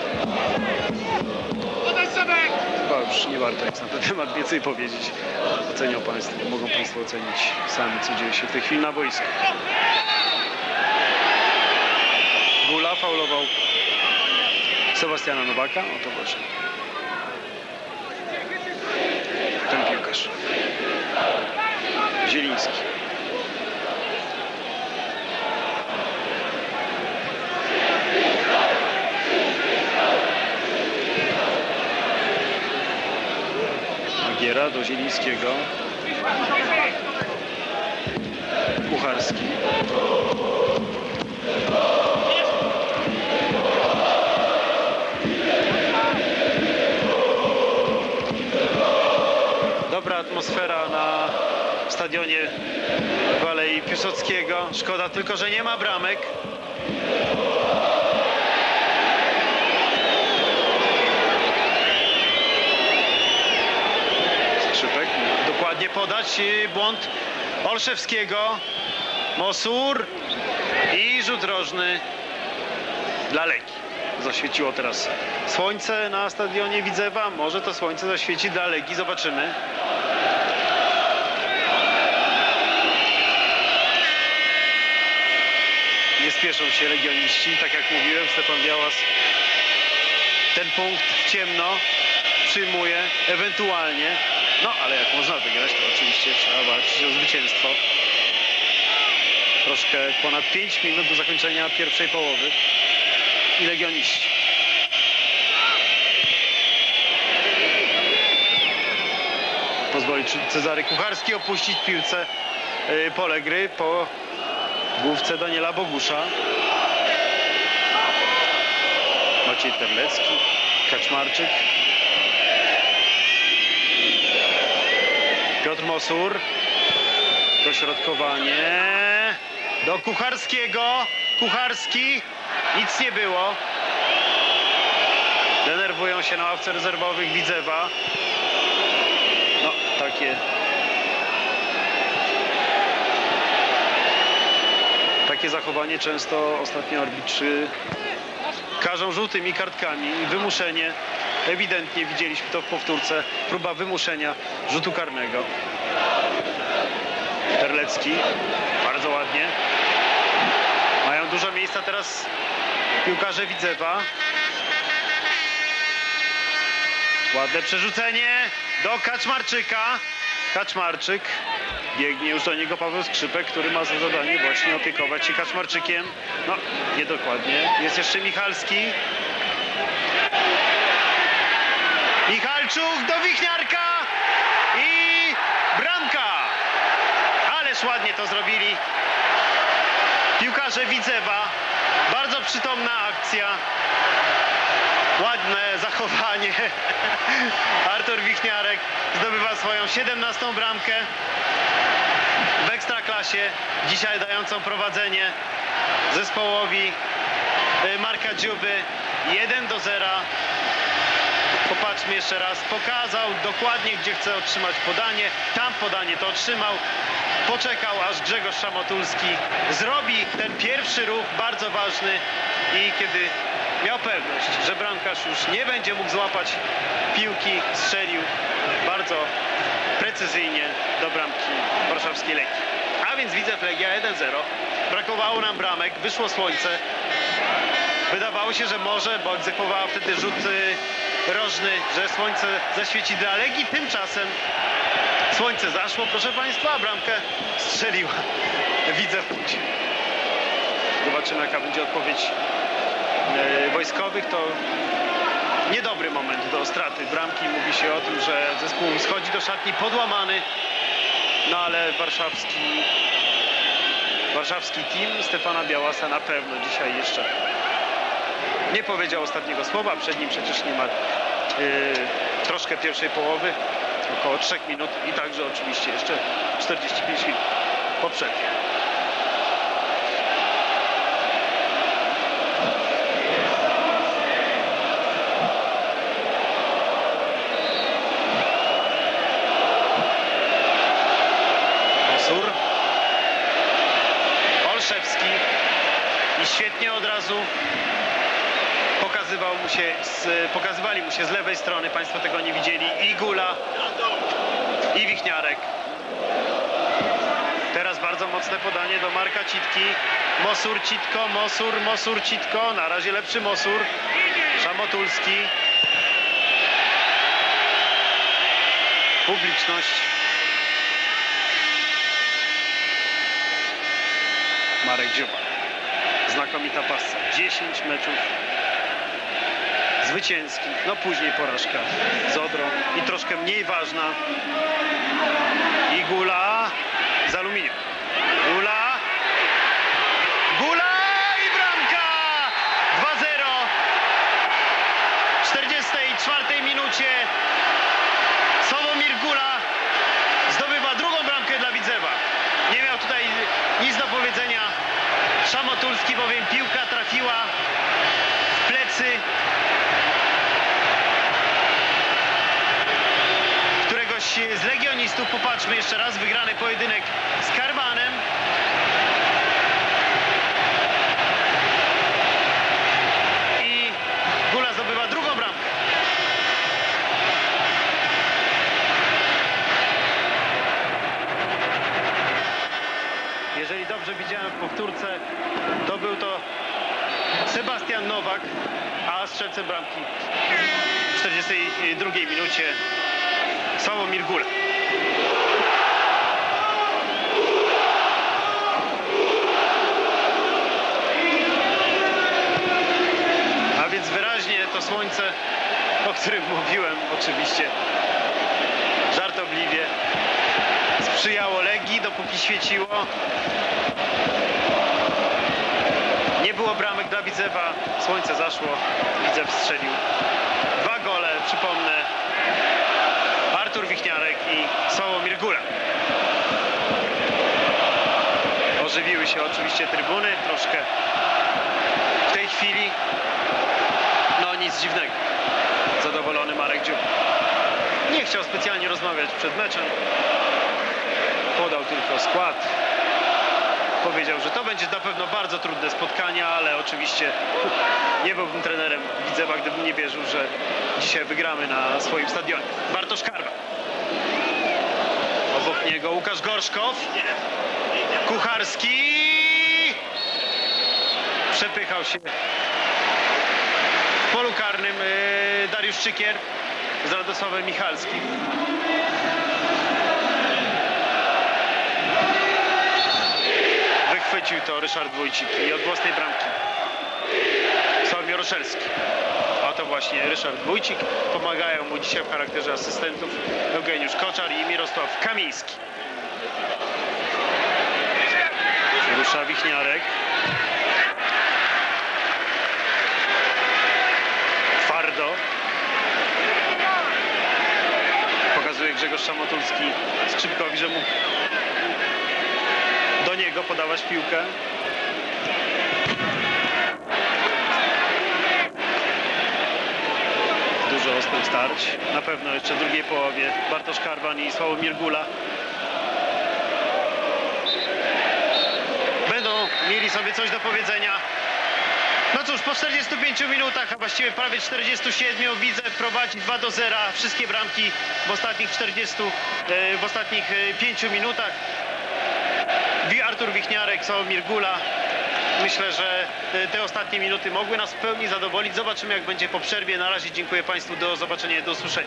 Chyba już nie warto jest na ten temat więcej powiedzieć. Ocenią Państwo, mogą Państwo ocenić sami, co dzieje się w tej chwili na boisku. Gula faulował Sebastiana Nowaka. O to proszę. Ten piłkarz. Zieliński. Magiera do Zielińskiego. Kucharski. Dobra atmosfera na stadionie w Alei Piłsudskiego. Szkoda tylko, że nie ma bramek. Skrzypek. Dokładnie podać. Błąd Olszewskiego. Mosur. I rzut rożny dla Legii. Zaświeciło teraz słońce na stadionie Widzewa. Może to słońce zaświeci dla Legii. Zobaczymy. Nie spieszą się legioniści. Tak jak mówiłem, Stefan Białas ten punkt w ciemno przyjmuje ewentualnie. No, ale jak można wygrać, to oczywiście trzeba walczyć o zwycięstwo. Troszkę ponad pięć minut do zakończenia pierwszej połowy. I legioniści. Pozwoli Cezary Kucharski opuścić piłce yy, pole gry po główce Daniela Bogusza. Maciej Terlecki, Kaczmarczyk. Piotr Mosur. Dośrodkowanie do Kucharskiego. Kucharski. Nic nie było. Denerwują się na ławce rezerwowych Widzewa. No, takie... Takie zachowanie często ostatnio arbitrzy karzą żółtymi kartkami. Wymuszenie. Ewidentnie widzieliśmy to w powtórce. Próba wymuszenia rzutu karnego. Terlecki. Bardzo ładnie. Mają dużo miejsca teraz piłkarze Widzewa. Ładne przerzucenie do Kaczmarczyka. Kaczmarczyk. Biegnie już do niego Paweł Skrzypek, który ma za zadanie właśnie opiekować się Kaczmarczykiem. No, niedokładnie. Jest jeszcze Michalski. Michalczuk do Wichniarka. I bramka. Ależ ładnie to zrobili piłkarze Widzewa. Bardzo przytomna akcja. Ładne zachowanie. Artur Wichniarek zdobywa swoją siedemnastą bramkę w Ekstraklasie. Dzisiaj dającą prowadzenie zespołowi Marka Dziuby jeden do zera. Popatrzmy jeszcze raz. Pokazał dokładnie, gdzie chce otrzymać podanie. Tam podanie to otrzymał. Poczekał, aż Grzegorz Szamotulski zrobi ten pierwszy ruch, bardzo ważny. I kiedy miał pewność, że bramkarz już nie będzie mógł złapać piłki, strzelił bardzo precyzyjnie do bramki warszawskiej Legii. A więc Widzew Legia jeden zero. Brakowało nam bramek, wyszło słońce. Wydawało się, że może, bo egzekwowała wtedy rzut y, rożny, że słońce zaświeci dla Legii. Tymczasem słońce zaszło, proszę Państwa, a bramkę strzeliła Widzew Łódź. Zobaczymy, jaka będzie odpowiedź y, wojskowych. To niedobry moment do straty bramki. Mówi się o tym, że zespół schodzi do szatni podłamany. No ale warszawski, warszawski team Stefana Białasa na pewno dzisiaj jeszcze nie powiedział ostatniego słowa. Przed nim przecież nie ma yy, troszkę pierwszej połowy, około trzech minut i także oczywiście jeszcze czterdzieści pięć minut po przerwie. Mosur, Olszewski i świetnie od razu pokazywał mu się z, pokazywali mu się z lewej strony, Państwo tego nie widzieli, i Gula, i Wichniarek. Teraz bardzo mocne podanie do Marka Citki. Mosur, Citko, Mosur, Mosur, Citko. Na razie lepszy Mosur. Szamotulski. Publiczność. Marek Dziuba. Znakomita pasa. dziesięć meczów zwycięskich. No później porażka z Odrą i troszkę mniej ważna. I Gula z Aluminium. Gula. Gula i bramka! dwa zero. W czterdziestej czwartej minucie Sławomir Gula zdobywa drugą bramkę dla Widzewa. Nie miał tutaj nic do powiedzenia Szamotulski, bowiem piłka trafiła w plecy któregoś z legionistów. Popatrzmy jeszcze raz, wygrany pojedynek z Karwanem. I Gula zdobywa drugą bramkę. Jeżeli dobrze widziałem w powtórce, to był to Sebastian Nowak, a strzelcem bramki w czterdziestej drugiej minucie Sławomir Gula. A więc wyraźnie to słońce, o którym mówiłem oczywiście żartobliwie, sprzyjało Legii, dopóki świeciło. Nie było bramek dla Widzewa, słońce zaszło, Widzew strzelił dwa gole, przypomnę, Artur Wichniarek i Sławomir Gula. Ożywiły się oczywiście trybuny troszkę w tej chwili. No nic dziwnego. Zadowolony Marek Dziób. Nie chciał specjalnie rozmawiać przed meczem. Podał tylko skład. Powiedział, że to będzie na pewno bardzo trudne spotkanie, ale oczywiście nie byłbym trenerem Widzewa, gdybym nie wierzył, że dzisiaj wygramy na swoim stadionie. Bartosz Karwa. Obok niego Łukasz Gorszkow. Kucharski. Przepychał się w polu karnym yy, Dariusz Czykier z Radosławem Michalskim. Wychwycił to Ryszard Wójcik i od własnej bramki Sławomir Oroszelski. A to właśnie Ryszard Wójcik. Pomagają mu dzisiaj w charakterze asystentów Eugeniusz Koczar i Mirosław Kamiński. Rusza Wichniarek. Twardo. Pokazuje Grzegorz Szamotulski Skrzypkowi, że mógł do niego podawać piłkę. Dużo ostrych starć. Na pewno jeszcze w drugiej połowie Bartosz Karwan i Sławomir Gula będą mieli sobie coś do powiedzenia. No cóż, po czterdziestu pięciu minutach, a właściwie prawie czterdziestu siedmiu, Widzew prowadzi dwa do zera. Wszystkie bramki w ostatnich czterdziestu, w ostatnich pięciu minutach. Wi- Artur Wichniarek, Sławomir Gula. Myślę, że e, te ostatnie minuty mogły nas w pełni zadowolić. Zobaczymy, jak będzie po przerwie. Na razie dziękuję Państwu, do zobaczenia i do usłyszenia.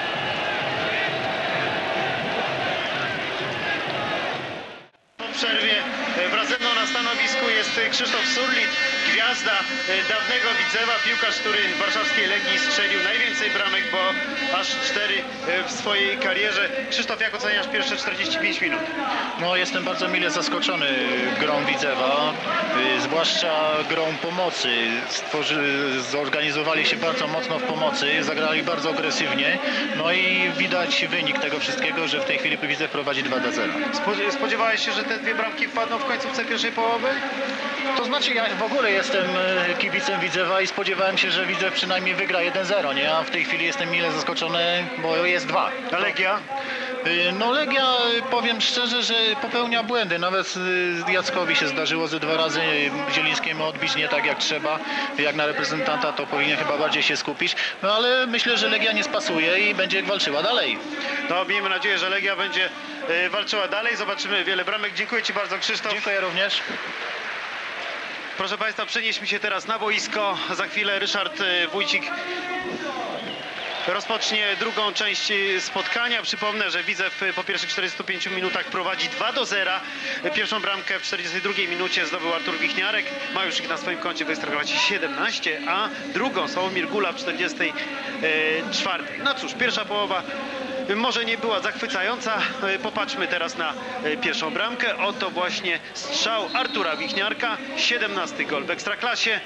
Po przerwie e, wraz ze mną na stanowisku jest e, Krzysztof Surlit, gwiazda e, dawnego Widzewa, piłkarz, który w warszawskiej Legii strzelił najwięcej bramek, bo aż cztery e, w swojej karierze. Krzysztof, jak oceniasz pierwsze czterdzieści pięć minut?
No, jestem bardzo mile zaskoczony grą Widzewa, y, zwłaszcza grą pomocy. Stworzy, zorganizowali się bardzo mocno w pomocy, zagrali bardzo agresywnie, no i widać wynik tego wszystkiego, że w tej chwili Widzew prowadzi dwa do zera.
Spo- Spodziewałeś się, że te dwie bramki wpadną w końcówce pierwszej połowy?
To znaczy, ja w ogóle jestem y, kibicem Widzewa i spodziewałem się, że Widzew przynajmniej wygra jeden zero, nie? A w tej chwili jestem mile zaskoczony, bo jest dwa.
A Legia?
Y, No Legia, y, powiem szczerze, że popełnia błędy. Nawet y, Jackowi się zdarzyło ze dwa razy y, Zielińskiemu odbić nie tak jak trzeba. Jak na reprezentanta to powinien chyba bardziej się skupić. No ale myślę, że Legia nie spasuje i będzie walczyła dalej.
No, miejmy nadzieję, że Legia będzie e, walczyła dalej. Zobaczymy wiele bramek. Dziękuję Ci bardzo, Krzysztof.
Dziękuję również.
Proszę Państwa, przenieśmy się teraz na boisko. Za chwilę Ryszard e, Wójcik rozpocznie drugą część e, spotkania. Przypomnę, że Widzew e, po pierwszych czterdziestu pięciu minutach prowadzi dwa do zera. E, Pierwszą bramkę w czterdziestej drugiej minucie zdobył Artur Wichniarek. Ma już ich na swoim koncie w Ekstraklasie siedemnaście, a drugą Sławomir Gula w czterdziestej czwartej. No cóż, pierwsza połowa może nie była zachwycająca. E, Popatrzmy teraz na e, pierwszą bramkę. Oto właśnie strzał Artura Wichniarka. siedemnasty gol w Ekstraklasie.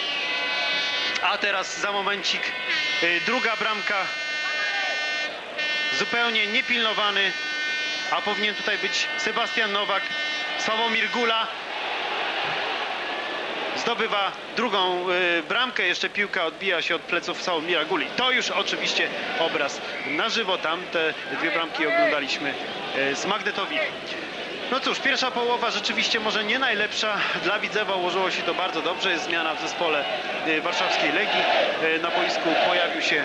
A teraz za momencik e, druga bramka. Zupełnie niepilnowany, a powinien tutaj być Sebastian Nowak. Sławomir Gula zdobywa drugą y, bramkę. Jeszcze piłka odbija się od pleców Sławomira Guli. To już oczywiście obraz na żywo. Tam te dwie bramki oglądaliśmy y, z Magnetowi. No cóż, pierwsza połowa rzeczywiście może nie najlepsza dla Widzewa. Ułożyło się to bardzo dobrze. Jest zmiana w zespole y, warszawskiej Legii. Y, na boisku pojawił się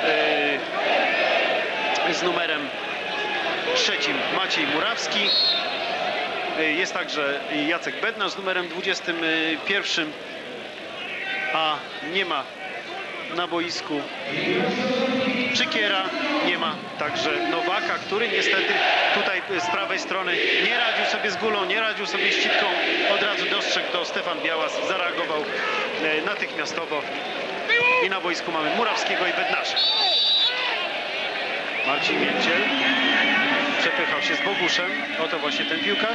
y, z numerem trzecim Maciej Murawski. Jest także Jacek Bednarz z numerem dwudziestym pierwszym, a nie ma na boisku Czykiera, nie ma także Nowaka, który niestety tutaj z prawej strony nie radził sobie z Gulą, nie radził sobie z Cipką. Od razu dostrzegł to Stefan Białas, zareagował natychmiastowo i na boisku mamy Murawskiego i Bednarza. Marcin Mięciel przepychał się z Boguszem. Oto właśnie ten piłkarz.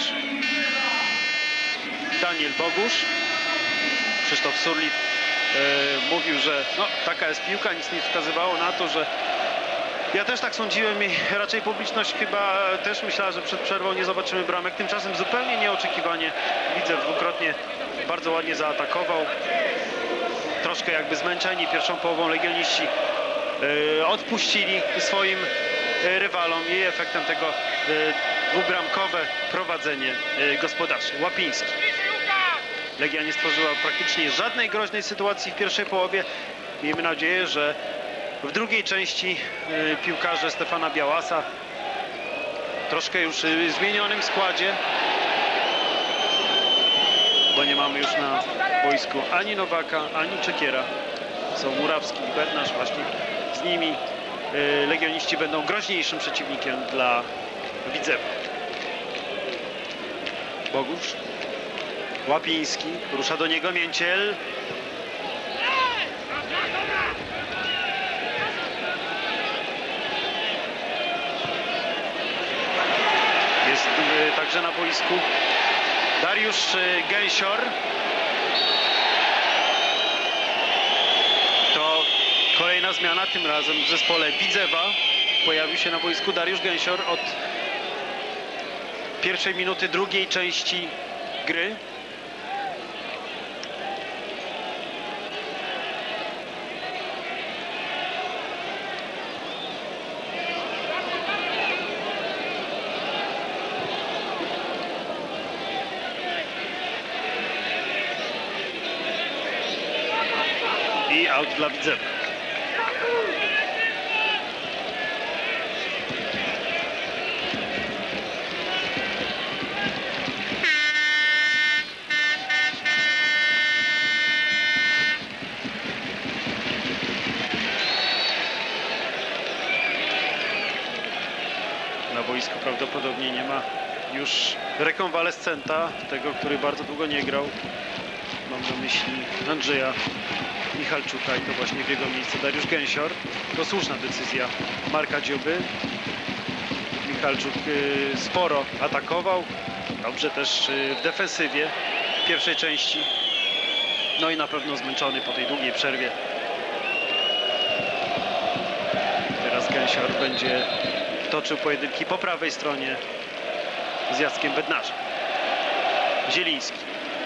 Daniel Bogusz. Krzysztof Surlit e, mówił, że no, taka jest piłka. Nic nie wskazywało na to, że ja też tak sądziłem i raczej publiczność chyba też myślała, że przed przerwą nie zobaczymy bramek. Tymczasem zupełnie nieoczekiwanie Widzew dwukrotnie bardzo ładnie zaatakował. Troszkę jakby zmęczeni pierwszą połową legioniści e, odpuścili swoim rywalom i efektem tego e, dwubramkowe prowadzenie e, gospodarcze. Łapiński. Legia nie stworzyła praktycznie żadnej groźnej sytuacji w pierwszej połowie. Miejmy nadzieję, że w drugiej części e, piłkarze Stefana Białasa troszkę już w zmienionym składzie, bo nie mamy już na boisku ani Nowaka, ani Czykiera. Są Murawski i Bednarz, właśnie z nimi legioniści będą groźniejszym przeciwnikiem dla Widzewa. Bogusz. Łapiński. Rusza do niego Mięciel. Jest y, także na boisku Dariusz y, Gęsior. To kolejna zmiana, tym razem w zespole Widzewa. Pojawił się na boisku Dariusz Gęsior od pierwszej minuty drugiej części gry. I out dla Widzewa. boisku prawdopodobnie nie ma już rekonwalescenta, tego, który bardzo długo nie grał. Mam na myśli Andrzeja Michalczuka i to właśnie w jego miejsce Dariusz Gęsior. To słuszna decyzja Marka Dziuby. Michalczuk y, sporo atakował, dobrze też y, w defensywie w pierwszej części. No i na pewno zmęczony po tej długiej przerwie. Teraz Gęsior będzie toczył pojedynki po prawej stronie z Jackiem Bednarzem. Zieliński.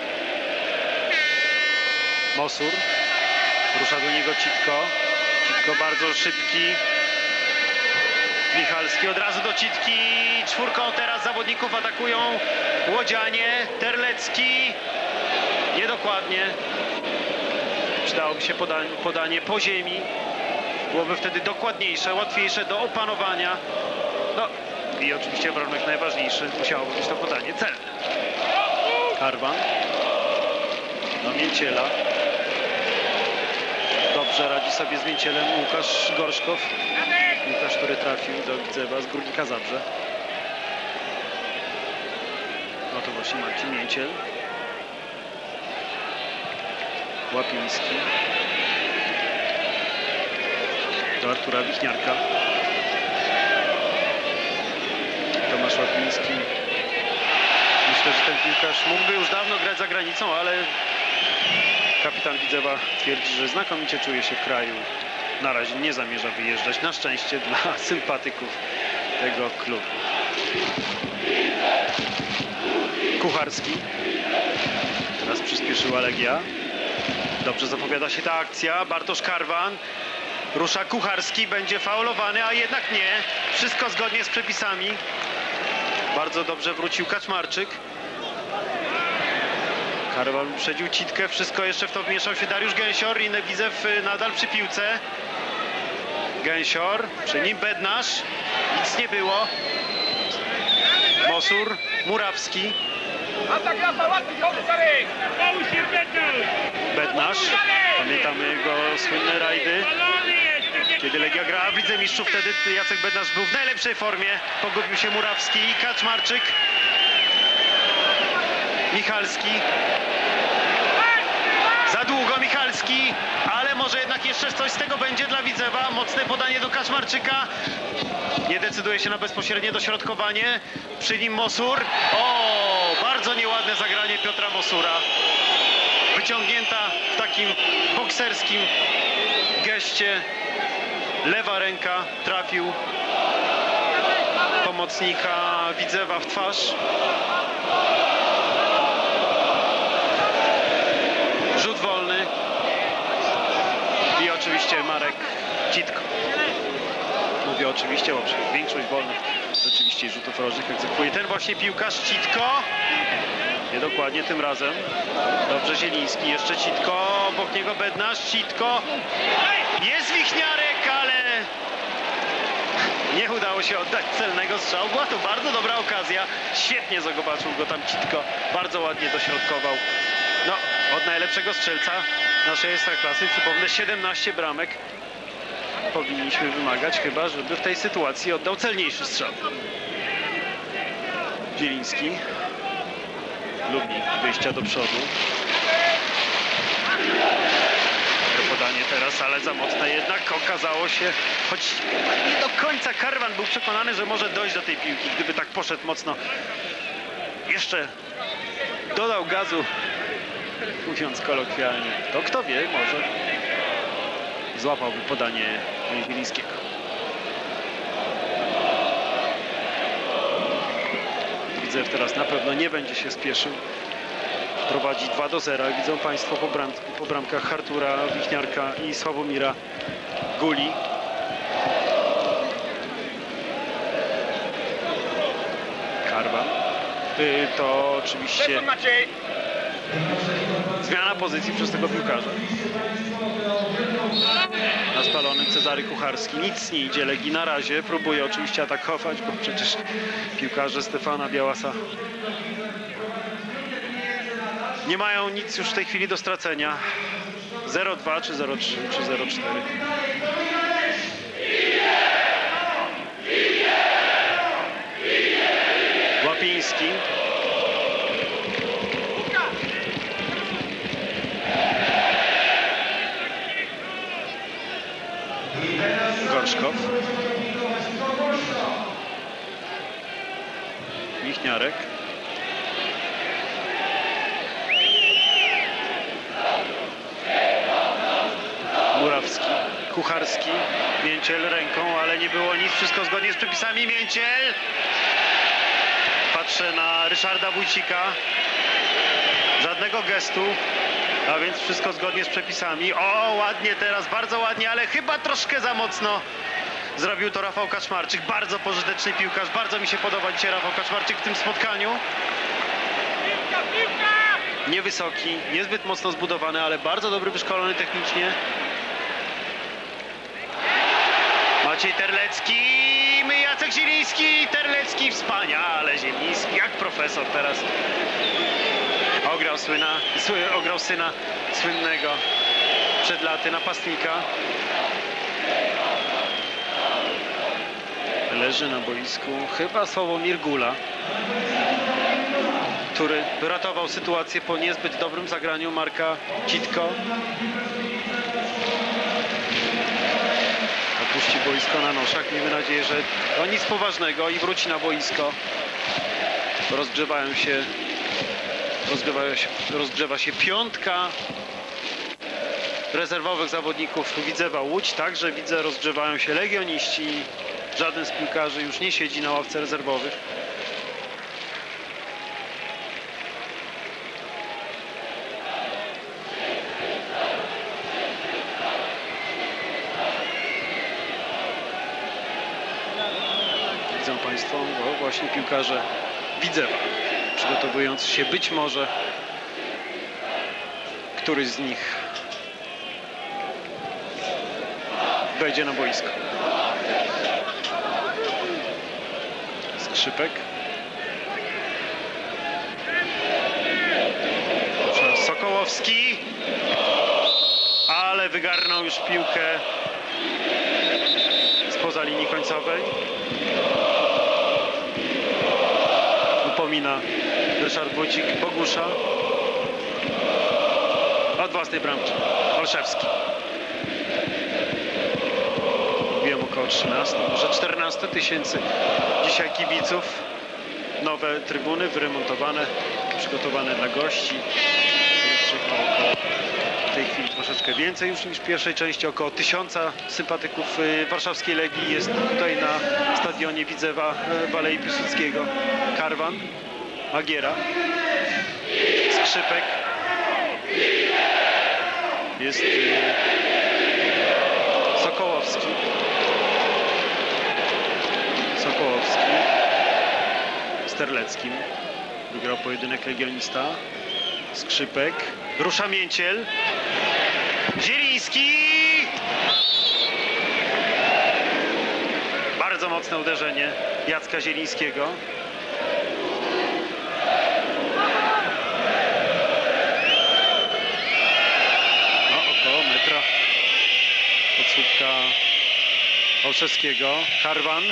Mosur. Rusza do niego Citko. Citko bardzo szybki. Michalski od razu do Citki. Czwórką teraz zawodników atakują Łodzianie. Terlecki. Niedokładnie. Przydałoby się podanie, podanie po ziemi. Byłoby wtedy dokładniejsze, łatwiejsze do opanowania. No i oczywiście warunek najważniejszy. Musiałoby być to podanie celne. Karwan. Do Mięciela. Dobrze radzi sobie z Mięcielem Łukasz Gorszkow. Łukasz, który trafił do Widzewa z Górnika Zabrze. No to właśnie Marcin Mięciel. Łapiński. Do Artura Wichniarka. Tomasz Łapiński. Myślę, że ten piłkarz mógłby już dawno grać za granicą, ale kapitan Widzewa twierdzi, że znakomicie czuje się w kraju. Na razie nie zamierza wyjeżdżać. Na szczęście dla sympatyków tego klubu. Kucharski. Teraz przyspieszyła Legia. Dobrze zapowiada się ta akcja. Bartosz Karwan. Rusza Kucharski. Będzie faulowany, a jednak nie. Wszystko zgodnie z przepisami. Bardzo dobrze wrócił Kaczmarczyk. Karwan wyprzedził Citkę. Wszystko jeszcze w to wmieszał się Dariusz Gęsior. I Widzew nadal przy piłce. Gęsior. Przy nim Bednarz. Nic nie było. Mosur. Murawski.
Atak Rafa, łatwiej, chodź, Marek!
Bednarz. Pamiętamy jego słynne rajdy. Kiedy Legia grała w Lidze Mistrzów, wtedy Jacek Bednarz był w najlepszej formie. Pogubił się Murawski i Kaczmarczyk. Michalski. Za długo Michalski, ale może jednak jeszcze coś z tego będzie dla Widzewa. Mocne podanie do Kaczmarczyka. Nie decyduje się na bezpośrednie dośrodkowanie. Przy nim Mosur. O, bardzo nieładne zagranie Piotra Mosura. Wyciągnięta w takim bokserskim geście lewa ręka, trafił pomocnika Widzewa w twarz. Rzut wolny i oczywiście Marek Citko. Mówię oczywiście, bo przecież większość wolnych rzeczywiście rzutów rożnych egzekwuje ten właśnie piłkarz Citko. Niedokładnie tym razem. Dobrze Zieliński, jeszcze Citko, obok niego Bednarz, Citko. Jest Wichniarek, ale nie udało się oddać celnego strzału. Była to bardzo dobra okazja. Świetnie zobaczył go tam Citko. Bardzo ładnie dośrodkował. No, od najlepszego strzelca naszej ekstraklasy, przypomnę, siedemnaście bramek. Powinniśmy wymagać chyba, żeby w tej sytuacji oddał celniejszy strzał. Zieliński. Lubnik wyjścia do przodu. Podanie teraz, ale za mocne jednak okazało się, choć nie do końca Karwan był przekonany, że może dojść do tej piłki, gdyby tak poszedł mocno. Jeszcze dodał gazu, mówiąc kolokwialnie. To kto wie, może złapałby podanie Zielińskiego. Widzew teraz na pewno nie będzie się spieszył. Prowadzi dwa do zera. Widzą Państwo po, bram, po bramkach Artura Wichniarka i Sławomira Guli. Karwan. Y, to oczywiście
Stefan Maciej!
zmiana pozycji przez tego piłkarza. Na spalonym Cezary Kucharski. Nic nie idzie Legii na razie. Próbuje oczywiście atakować, bo przecież piłkarze Stefana Białasa nie mają nic już w tej chwili do stracenia. zero dwa, czy zero trzy, czy zero cztery. Gorszkow. Michniarek. Murawski. Kucharski. Mięciel ręką, ale nie było nic. Wszystko zgodnie z przepisami. Mięciel. Patrzę na Ryszarda Wójcika. Żadnego gestu. A więc wszystko zgodnie z przepisami. O, ładnie teraz, bardzo ładnie, ale chyba troszkę za mocno zrobił to Rafał Kaczmarczyk. Bardzo pożyteczny piłkarz. Bardzo mi się podoba dzisiaj Rafał Kaczmarczyk w tym spotkaniu.
Piłka, piłka!
Niewysoki, niezbyt mocno zbudowany, ale bardzo dobry, wyszkolony technicznie. Maciej Terlecki, Jacek Zieliński, Terlecki, wspaniale Zieliński, jak profesor teraz. Ograł, słyna, sły, ograł syna słynnego przed laty napastnika. Leży na boisku chyba Sławomir Gula, który ratował sytuację po niezbyt dobrym zagraniu Marka Citko. Opuści boisko na noszach. Miejmy nadzieję, że to nic poważnego i wróci na boisko. Rozgrzewają się, rozgrzewają się, rozgrzewa się piątka rezerwowych zawodników Widzewa Łódź. Także widzę, rozgrzewają się legioniści. Żaden z piłkarzy już nie siedzi na ławce rezerwowych. Widzą Państwo, bo właśnie piłkarze Widzewa, przygotowując się, być może któryś z nich wejdzie na boisko. Skrzypek. Sokołowski. Ale wygarnął już piłkę spoza linii końcowej. Upomina Ryszard Wójcik Bogusza. Od własnej bramki. Olszewski. Mówiłem około trzynastu, może czternastu tysięcy dzisiaj kibiców. Nowe trybuny wyremontowane, przygotowane dla gości. Jeszcze około, w tej chwili troszeczkę więcej już niż w pierwszej części. Około tysiąca sympatyków warszawskiej Legii jest tutaj na stadionie Widzewa w Alei Piłsudskiego. Karwan, Magiera, Skrzypek. Jest Sokołowski. Sokołowski z Terleckim. Wygrał pojedynek legionista. Skrzypek. Rusza Mięciel. Zieliński. Bardzo mocne uderzenie Jacka Zielińskiego. No, około metra od słupka Olszewskiego. Karwan.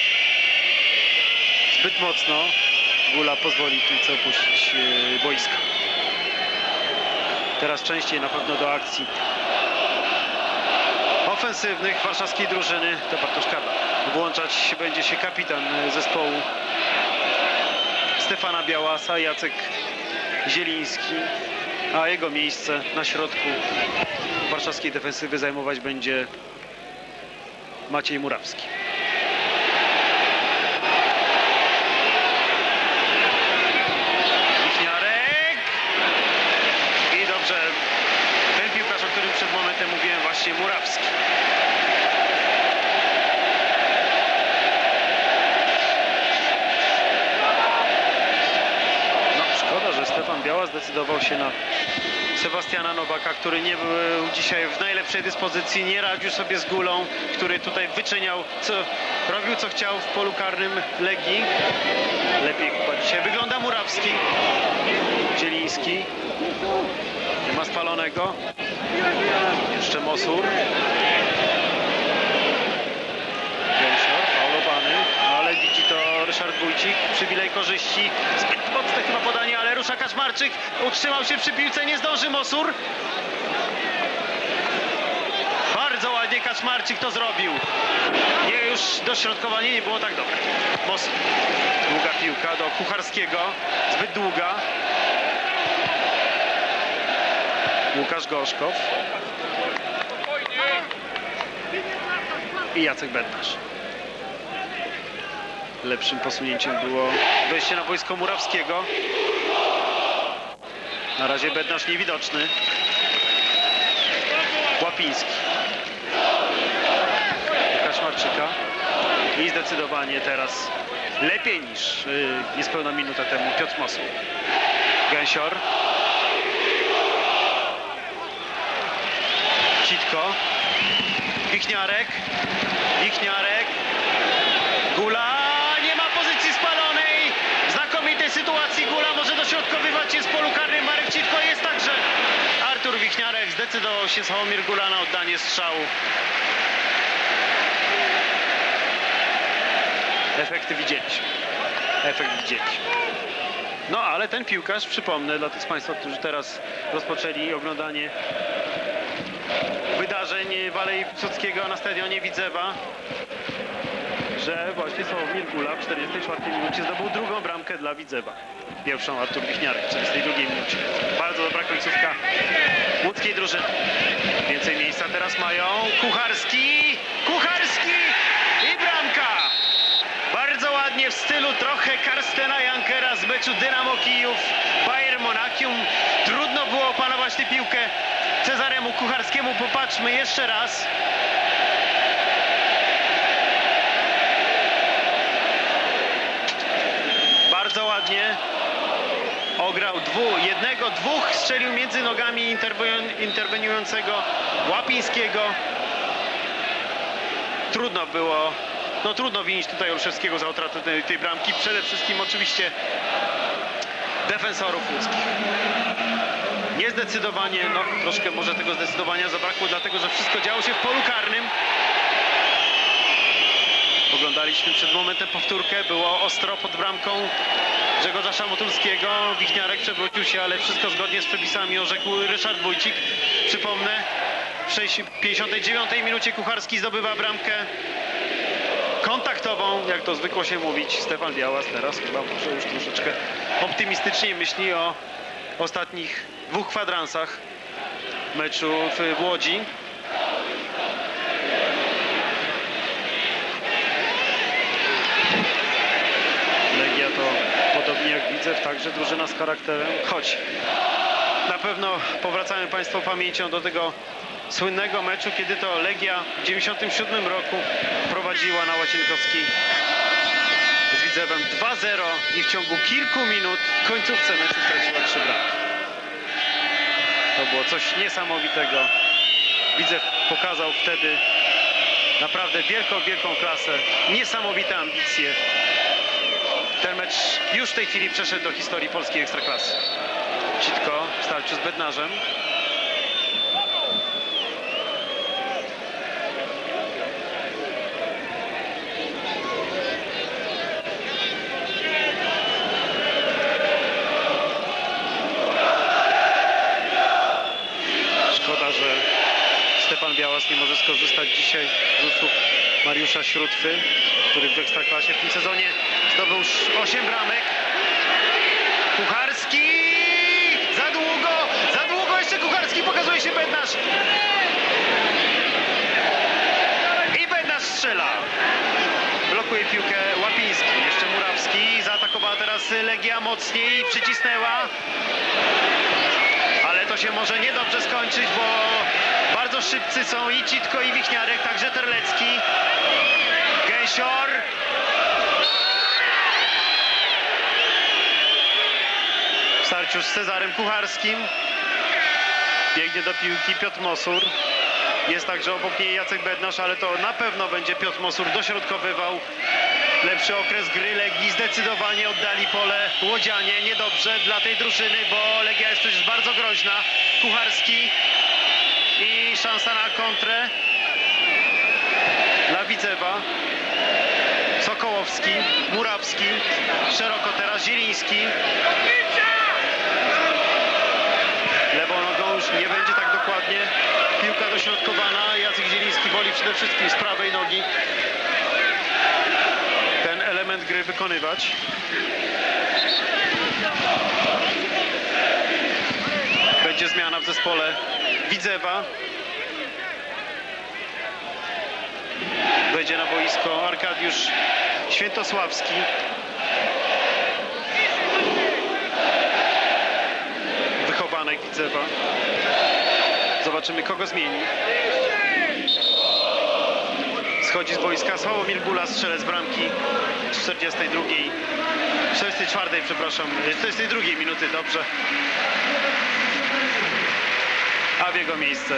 Zbyt mocno. Gula pozwoli piłce opuścić boisko. Teraz częściej na pewno do akcji ofensywnych warszawskiej drużyny to Bartosz Karwan. Włączać będzie się kapitan zespołu Stefana Białasa, Jacek Zieliński, a jego miejsce na środku warszawskiej defensywy zajmować będzie Maciej Murawski. Przed momentem mówiłem właśnie Murawski. No szkoda, że Stefan Biała zdecydował się na Sebastiana Nowaka, który nie był dzisiaj w najlepszej dyspozycji, nie radził sobie z Gulą, który tutaj wyczyniał, co, robił co chciał w polu karnym Legii. Lepiej chyba dzisiaj wygląda Murawski. Zieliński. Nie ma spalonego. Jeszcze Mosur. Gęsior, faulowany, ale widzi to Ryszard Wójcik. Przywilej korzyści. Zbyt mocne chyba podanie, ale rusza Kaczmarczyk. Utrzymał się przy piłce, nie zdąży Mosur. Bardzo ładnie ponownie Kaczmarczyk to zrobił. Nie, już dośrodkowanie nie było tak dobre. Mocno. Długa piłka do Kucharskiego. Zbyt długa. Łukasz Gorzkow. I Jacek Bednarz. Lepszym posunięciem było wejście na boisko Murawskiego. Na razie Bednarz niewidoczny. Łapiński. Kaczmarczyka. I zdecydowanie teraz lepiej niż yy, niespełna minutę temu Piotr Mosuł. Gęsior. Citko. Wichniarek. Wichniarek. Gula. Nie ma pozycji spalonej. W znakomitej sytuacji Gula może dośrodkowywać. Jest w polu karnym. Marek Citko jest także. Artur Wichniarek zdecydował się Sławomir Gula na oddanie strzału. Efekty widzieliśmy. Efekt widzieliśmy. No ale ten piłkarz, przypomnę dla tych z Państwa, którzy teraz rozpoczęli oglądanie wydarzeń w Alei Piłsudskiego na stadionie Widzewa, że właśnie Sławomir Gula w czterdziestej czwartej minucie zdobył drugą bramkę dla Widzewa. Pierwszą Artur Wichniarek w czterdziestej drugiej minucie. Bardzo dobra końcówka łódzkiej drużyny. Więcej miejsca teraz mają Kucharski, Kucharski i bramka! Bardzo ładnie w stylu trochę Karstena Jankera z meczu Dynamo Kijów, Bayern Monachium. Trudno było opanować tę piłkę Cezaremu Kucharskiemu. Popatrzmy jeszcze raz. Bardzo ładnie ograł dwu, jednego, dwóch, strzelił między nogami interweniującego Łapińskiego. Trudno było, no trudno winić tutaj Olszewskiego za utratę tej, tej bramki. Przede wszystkim oczywiście defensorów łódzkich. Niezdecydowanie, no troszkę może tego zdecydowania zabrakło, dlatego że wszystko działo się w polu karnym. Oglądaliśmy przed momentem powtórkę, było ostro pod bramką Grzegorza Szamotulskiego. Wichniarek przewrócił się, ale wszystko zgodnie z przepisami orzekł Ryszard Wójcik. Przypomnę, w pięćdziesiątej dziewiątej minucie Kucharski zdobywa bramkę kontaktową, jak to zwykło się mówić. Stefan Białas teraz chyba może już troszeczkę optymistycznie myśli o ostatnich dwóch kwadransach meczu w Łodzi. Legia to podobnie jak Widzew, także drużyna z charakterem, choć na pewno powracają Państwo pamięcią do tego słynnego meczu, kiedy to Legia w dziewięćdziesiątym siódmym roku prowadziła na Łacienkowskiej z Widzewem dwa zero i w ciągu kilku minut w końcówce meczu straciła trzy bramki. To było coś niesamowitego. Widzew pokazał wtedy naprawdę wielką, wielką klasę, niesamowite ambicje. Ten mecz już w tej chwili przeszedł do historii polskiej ekstraklasy. Citko w starciu z Bednarzem. Szkoda, że Stefan Białas nie może skorzystać dzisiaj z usług Mariusza Śrótwy, który w ekstraklasie w tym sezonie zdobył już osiem bramek. Kucharski! Za długo! Za długo jeszcze Kucharski! Pokazuje się Bednarz! I Bednarz strzela! Blokuje piłkę Łapiński. Jeszcze Murawski. Zaatakowała teraz Legia mocniej i przycisnęła. Ale to się może niedobrze skończyć, bo bardzo szybcy są i Citko, i Wichniarek, także Terlecki. Gęsior. W starciu z Cezarem Kucharskim. Biegnie do piłki Piotr Mosur. Jest także obok niej Jacek Bednarz, ale to na pewno będzie Piotr Mosur dośrodkowywał. Lepszy okres gry Legii, zdecydowanie oddali pole łodzianie. Niedobrze dla tej drużyny, bo Legia jest przecież bardzo groźna. Kucharski i szansa na kontrę dla Widzewa. Sokołowski, Murawski, szeroko teraz Zieliński. Lewą nogą już nie będzie tak dokładnie. Piłka dośrodkowana, Jacek Zieliński woli przede wszystkim z prawej nogi ten element gry wykonywać. Będzie zmiana w zespole Widzewa. Wejdzie na boisko Arkadiusz Świętosławski. Wychowanek Widzewa. Zobaczymy, kogo zmieni. Schodzi z boiska Sławomir Gula, strzelec bramki z czterdziestej drugiej, czterdziestej czwartej, przepraszam, czterdziestej drugiej minuty, dobrze. A w jego miejsce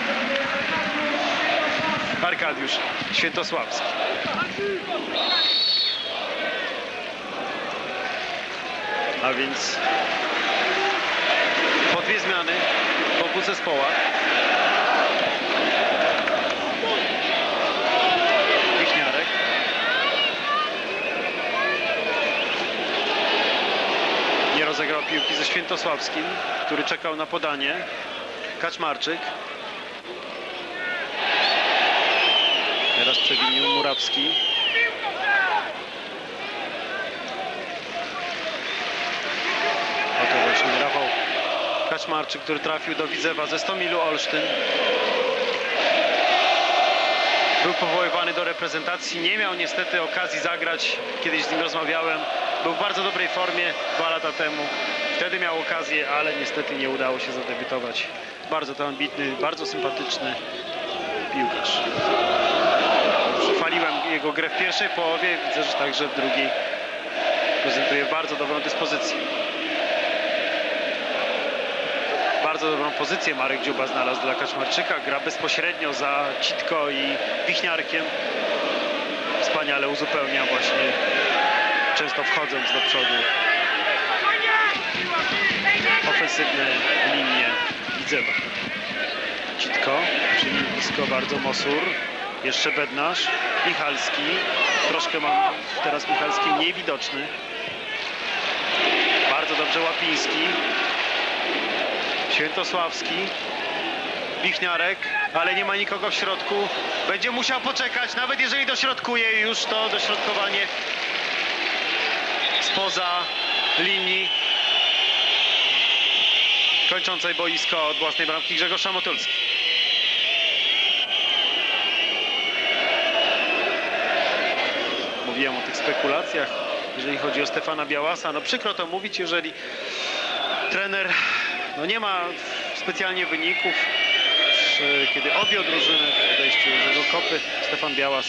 Arkadiusz Świętosławski. A więc po dwie zmiany w obu zespołach. Wichniarek. Nie rozegrał piłki ze Świętosławskim, który czekał na podanie. Kaczmarczyk. Teraz przewinił Murawski. Oto właśnie Rafał Kaczmarczyk, który trafił do Widzewa ze Stomilu Olsztyn. Był powoływany do reprezentacji, nie miał niestety okazji zagrać. Kiedyś z nim rozmawiałem. Był w bardzo dobrej formie dwa lata temu. Wtedy miał okazję, ale niestety nie udało się zadebiutować. Bardzo to ambitny, bardzo sympatyczny piłkarz. Chwaliłem jego grę w pierwszej połowie, widzę, że także w drugiej prezentuje bardzo dobrą dyspozycję. Bardzo dobrą pozycję Marek Dziuba znalazł dla Kaczmarczyka. Gra bezpośrednio za Citko i Wichniarkiem. Wspaniale uzupełnia właśnie, często wchodząc do przodu, ofensywne linie Widzewa. Citko, czyli blisko bardzo Mosur. Jeszcze Bednarz, Michalski. Troszkę mam teraz Michalski mniej widoczny. Bardzo dobrze Łapiński. Świętosławski. Wichniarek, ale nie ma nikogo w środku. Będzie musiał poczekać, nawet jeżeli dośrodkuje już, to dośrodkowanie spoza linii kończącej boisko od własnej bramki Grzegorz Motulski. Mówiłem o tych spekulacjach, jeżeli chodzi o Stefana Białasa. No przykro to mówić, jeżeli trener no nie ma specjalnie wyników, kiedy objął drużynę po odejściu Jerzego Kopy. Stefan Białas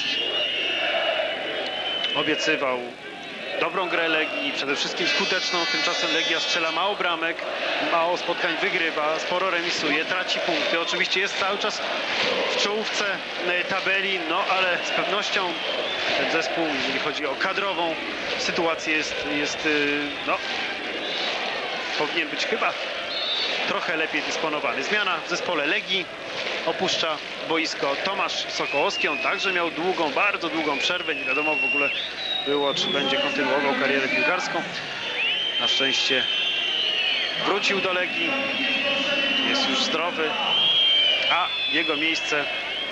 obiecywał dobrą grę Legii, przede wszystkim skuteczną. Tymczasem Legia strzela mało bramek, mało spotkań wygrywa, sporo remisuje, traci punkty. Oczywiście jest cały czas w czołówce tabeli, no ale z pewnością ten zespół, jeżeli chodzi o kadrową sytuację, jest, jest no, powinien być chyba trochę lepiej dysponowany. Zmiana w zespole Legii. Opuszcza boisko Tomasz Sokołowski. On także miał długą, bardzo długą przerwę. Nie wiadomo w ogóle było, czy będzie kontynuował karierę piłkarską. Na szczęście wrócił do Legii. Jest już zdrowy. A w jego miejsce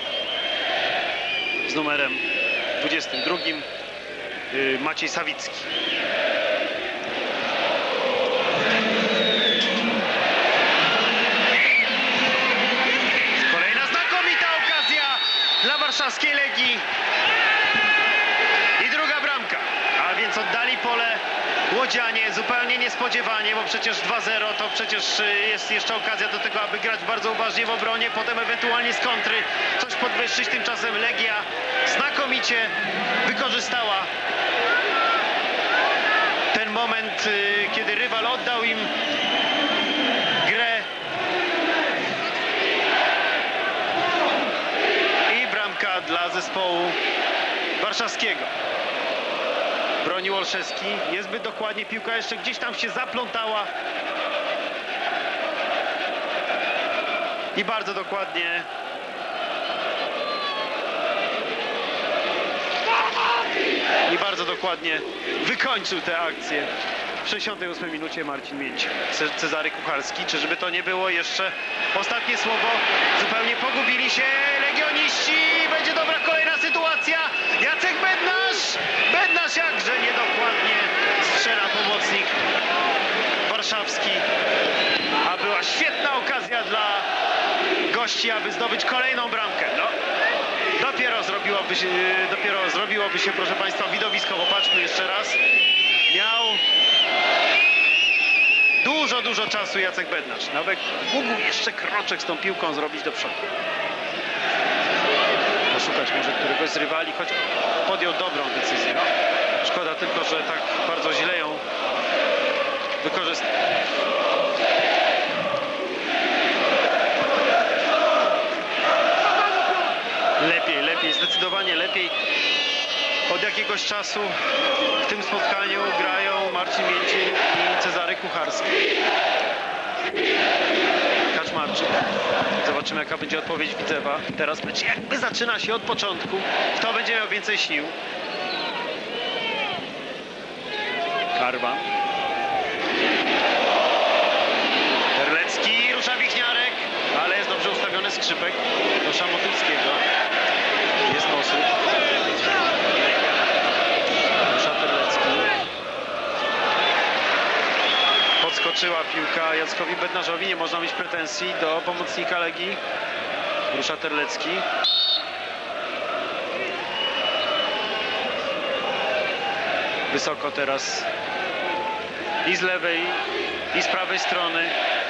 z numerem dwudziestym drugim Maciej Sawicki. Warszawskiej Legii i druga bramka, a więc oddali pole łodzianie zupełnie niespodziewanie, bo przecież dwa zero to przecież jest jeszcze okazja do tego, aby grać bardzo uważnie w obronie, potem ewentualnie z kontry coś podwyższyć. Tymczasem Legia znakomicie wykorzystała ten moment, kiedy rywal oddał im grę. Dla zespołu warszawskiego. Bronił Olszewski. Niezbyt dokładnie, piłka jeszcze gdzieś tam się zaplątała. I bardzo dokładnie i bardzo dokładnie wykończył tę akcję. W sześćdziesiątej ósmej minucie Marcin Mięć. Cezary Kucharski. Czyżby to nie było jeszcze ostatnie słowo? Zupełnie pogubili się legioniści. Będzie gości, aby zdobyć kolejną bramkę. No, dopiero zrobiłoby się, dopiero zrobiłoby się, proszę Państwa, widowisko. Popatrzmy jeszcze raz. Miał dużo, dużo czasu Jacek Bednarz. Nawet mógł jeszcze kroczek z tą piłką zrobić do przodu. Poszukać może któregoś z rywali, choć podjął dobrą decyzję. No, szkoda tylko, że tak bardzo źle ją wykorzystał. Lepiej, lepiej, zdecydowanie lepiej. Od jakiegoś czasu w tym spotkaniu grają Marcin Mięciel i Cezary Kucharski. Kaczmarczyk. Zobaczymy, jaka będzie odpowiedź Widzewa. Teraz mecz jakby zaczyna się od początku. Kto będzie miał więcej sił? Karwan. Terlecki, rusza Wichniarek, ale jest dobrze ustawiony Skrzypek do Szamotylskiego. Jest Mosu. Rusza Terlecki. Podskoczyła piłka Jackowi Bednarzowi. Nie można mieć pretensji do pomocnika Legii. Rusza Terlecki. Wysoko teraz i z lewej, i z prawej strony.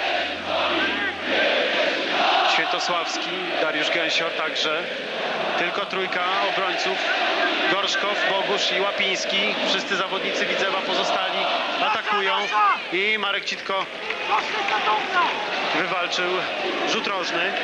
Świętosławski, Dariusz Gęsior także. Tylko trójka obrońców. Gorszkow, Bogusz i Łapiński. Wszyscy zawodnicy Widzewa pozostali atakują. I Marek Citko wywalczył rzut rożny.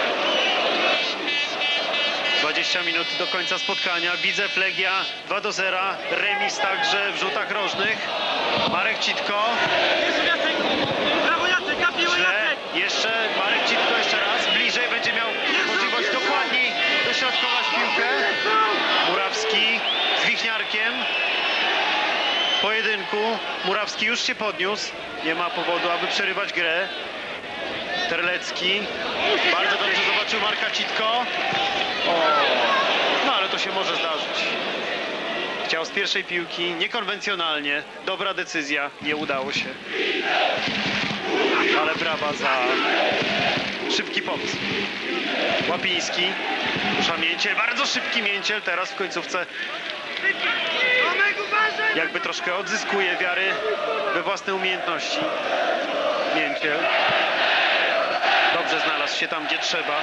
dwadzieścia minut do końca spotkania. Widzew Legia dwa do zera. Remis także w rzutach rożnych. Marek Citko.
Brawo Jacek, ja piłę
Źle.
Jacek!
Jeszcze Marek Citko jeszcze raz. Bliżej będzie miał możliwość dokładniej dośrodkować piłkę. Murawski z Wichniarkiem. Pojedynku. Murawski już się podniósł. Nie ma powodu, aby przerywać grę. Terlecki. Bardzo dobrze zobaczył Marka Citko. O, no ale to się może zdarzyć. Chciał z pierwszej piłki, niekonwencjonalnie. Dobra decyzja, nie udało się. Ale brawa za szybki pomysł. Łapiński, rusza Mięciel, bardzo szybki Mięciel, teraz w końcówce
Tomek, uważaj!
jakby troszkę odzyskuje wiary we własne umiejętności. Mięciel dobrze znalazł się tam, gdzie trzeba.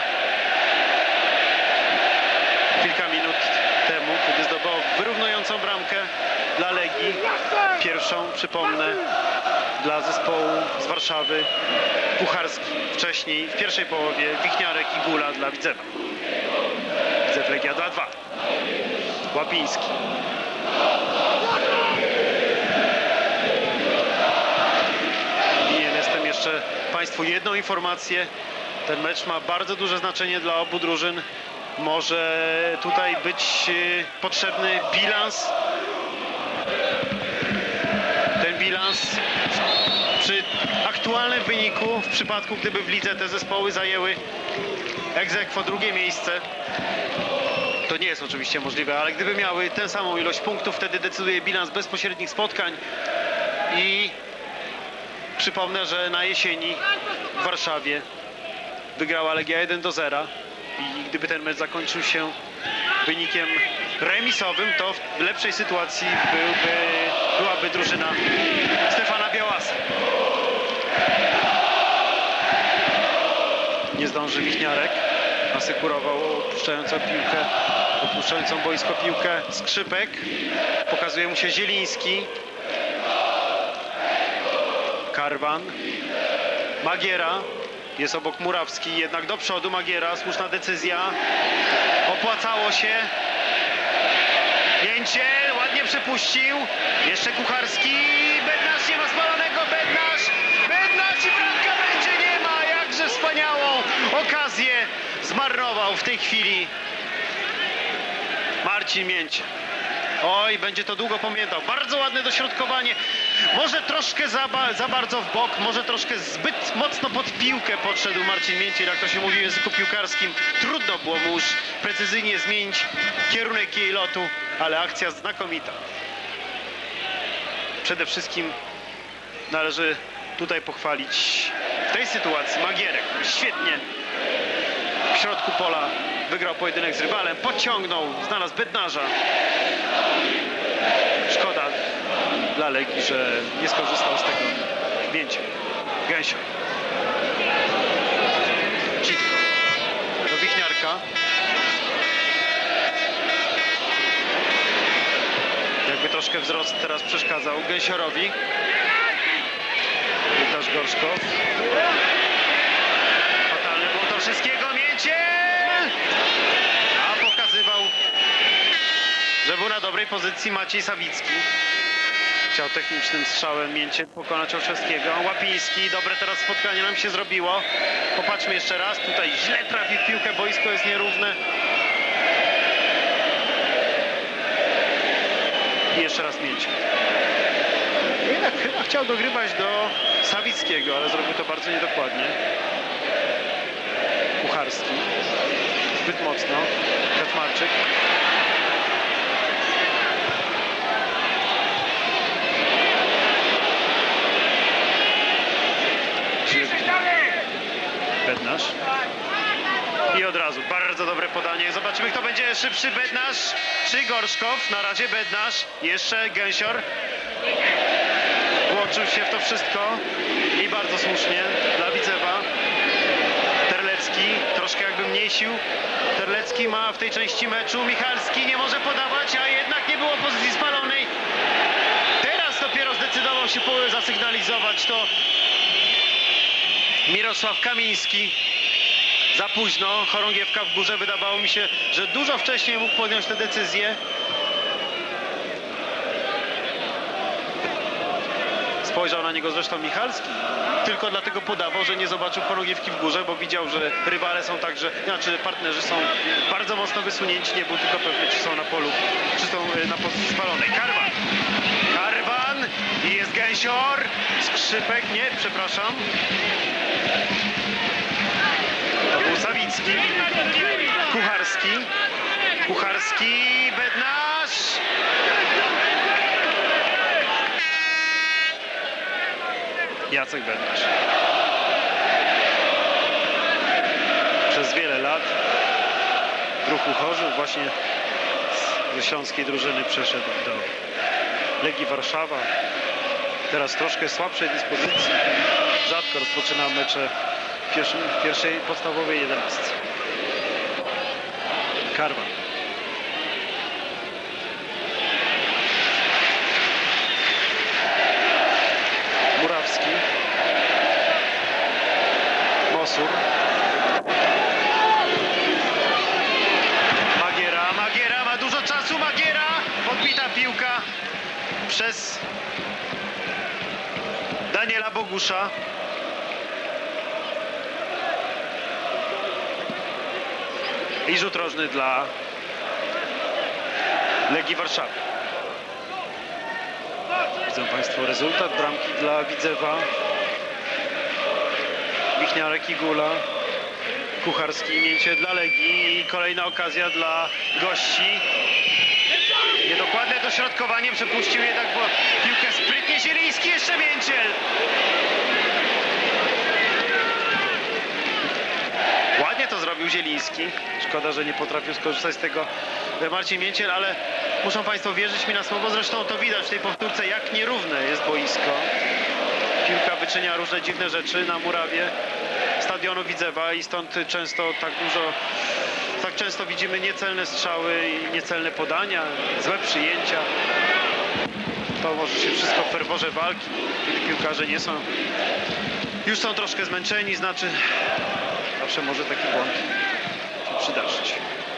Kilka minut temu, kiedy zdobył wyrównującą bramkę dla Legii. Pierwszą, przypomnę, dla zespołu z Warszawy. Kucharski wcześniej, w pierwszej połowie, Wichniarek i Gula dla Widzewa. Widzew Legia dwa dwa. Łapiński. Winien jestem jeszcze Państwu jedną informację. Ten mecz ma bardzo duże znaczenie dla obu drużyn. Może tutaj być potrzebny bilans. Ten bilans przy aktualnym wyniku, w przypadku gdyby w lidze te zespoły zajęły ex aequo drugie miejsce, to nie jest oczywiście możliwe, ale gdyby miały tę samą ilość punktów, wtedy decyduje bilans bezpośrednich spotkań. I przypomnę, że na jesieni w Warszawie wygrała Legia jeden do zera. I gdyby ten mecz zakończył się wynikiem remisowym, to w lepszej sytuacji byłby, byłaby drużyna Stefana Białasa. Nie zdąży Wichniarek. Asekurował opuszczającą piłkę, opuszczającą boisko piłkę Skrzypek. Pokazuje mu się Zieliński. Karwan. Magiera. Jest obok Murawski, jednak do przodu Magiera, słuszna decyzja. Opłacało się. Mięciel ładnie przepuścił. Jeszcze Kucharski. Bednarz nie ma spalonego. Bednarz. Bednarz i bramka będzie. Nie ma. Jakże wspaniałą okazję zmarnował w tej chwili Marcin Mięciel. Oj, będzie to długo pamiętał. Bardzo ładne dośrodkowanie. Może troszkę za, ba za bardzo w bok, może troszkę zbyt mocno pod piłkę podszedł Marcin Mięciel, jak to się mówi w języku piłkarskim. Trudno było mu już precyzyjnie zmienić kierunek jej lotu, ale akcja znakomita. Przede wszystkim należy tutaj pochwalić w tej sytuacji Magierę, który świetnie w środku pola wygrał pojedynek z rywalem, podciągnął, znalazł Bednarza. Szkoda dla Legii, że nie skorzystał z tego mięcia. Gęsior. Citko. Do Wichniarka. Jakby troszkę wzrost teraz przeszkadzał Gęsiorowi. Łukasz Gorszkow. Fatalny był to wszystkiego mięcie! A pokazywał, że był na dobrej pozycji Maciej Sawicki. Chciał technicznym strzałem mięcie pokonać Olszewskiego. Łapiński, dobre teraz spotkanie nam się zrobiło. Popatrzmy jeszcze raz, tutaj źle trafił w piłkę, boisko jest nierówne. I jeszcze raz mięcie. Jednak chyba chciał dogrywać do Sawickiego, ale zrobił to bardzo niedokładnie. Kucharski. Zbyt mocno. Kaczmarczyk. Bednarz. I od razu bardzo dobre podanie. Zobaczymy, kto będzie szybszy, Bednarz czy Gorszkow. Na razie Bednarz, jeszcze Gęsior. Włączył się w to wszystko i bardzo słusznie dla Widzewa. Terlecki troszkę jakby mniej sił. Terlecki ma w tej części meczu. Michalski nie może podawać, a jednak nie było pozycji spalonej. Teraz dopiero zdecydował się zasygnalizować to Mirosław Kamiński. Za późno, chorągiewka w górze, wydawało mi się, że dużo wcześniej mógł podjąć tę decyzję. Spojrzał na niego zresztą Michalski. Tylko dlatego podawał, że nie zobaczył chorągiewki w górze, bo widział, że rywale są także, znaczy partnerzy są bardzo mocno wysunięci. Nie był tylko pewny, czy są na polu, czy są na pozycji spalonej. Karwan! Karwan! I jest Gęsior! Skrzypek, nie, przepraszam. To był Sawicki. Kucharski. Kucharski, Bednarz. Jacek Bednarz. Przez wiele lat w ruchu Chorzów właśnie ze śląskiej drużyny przeszedł do Legii Warszawa. Teraz troszkę słabszej dyspozycji. Rzadko rozpoczyna mecze w, pierwszym, w pierwszej podstawowej jedenastce. Karwan. Murawski. Mosur. Magiera. Magiera ma dużo czasu. Magiera. Podbita piłka przez Daniela Bogusza. I rzut rożny dla Legii Warszawy. Widzą Państwo rezultat bramki dla Widzewa. Wichniarek i Gula. Kucharski, mięcie dla Legii i kolejna okazja dla gości. Niedokładne dośrodkowanie, przepuścił jednak bo piłkę sprytnie Zieliński, jeszcze Mięciel. Ładnie to zrobił Zieliński. Szkoda, że nie potrafił skorzystać z tego Marcin Mięciel, ale muszą Państwo wierzyć mi na słowo. Zresztą to widać w tej powtórce, jak nierówne jest boisko. Piłka wyczynia różne dziwne rzeczy na murawie stadionu Widzewa i stąd często tak dużo, tak często widzimy niecelne strzały i niecelne podania, złe przyjęcia. To może się wszystko w ferworze walki, kiedy piłkarze nie są, już są troszkę zmęczeni, znaczy zawsze może taki błąd się przydarzyć.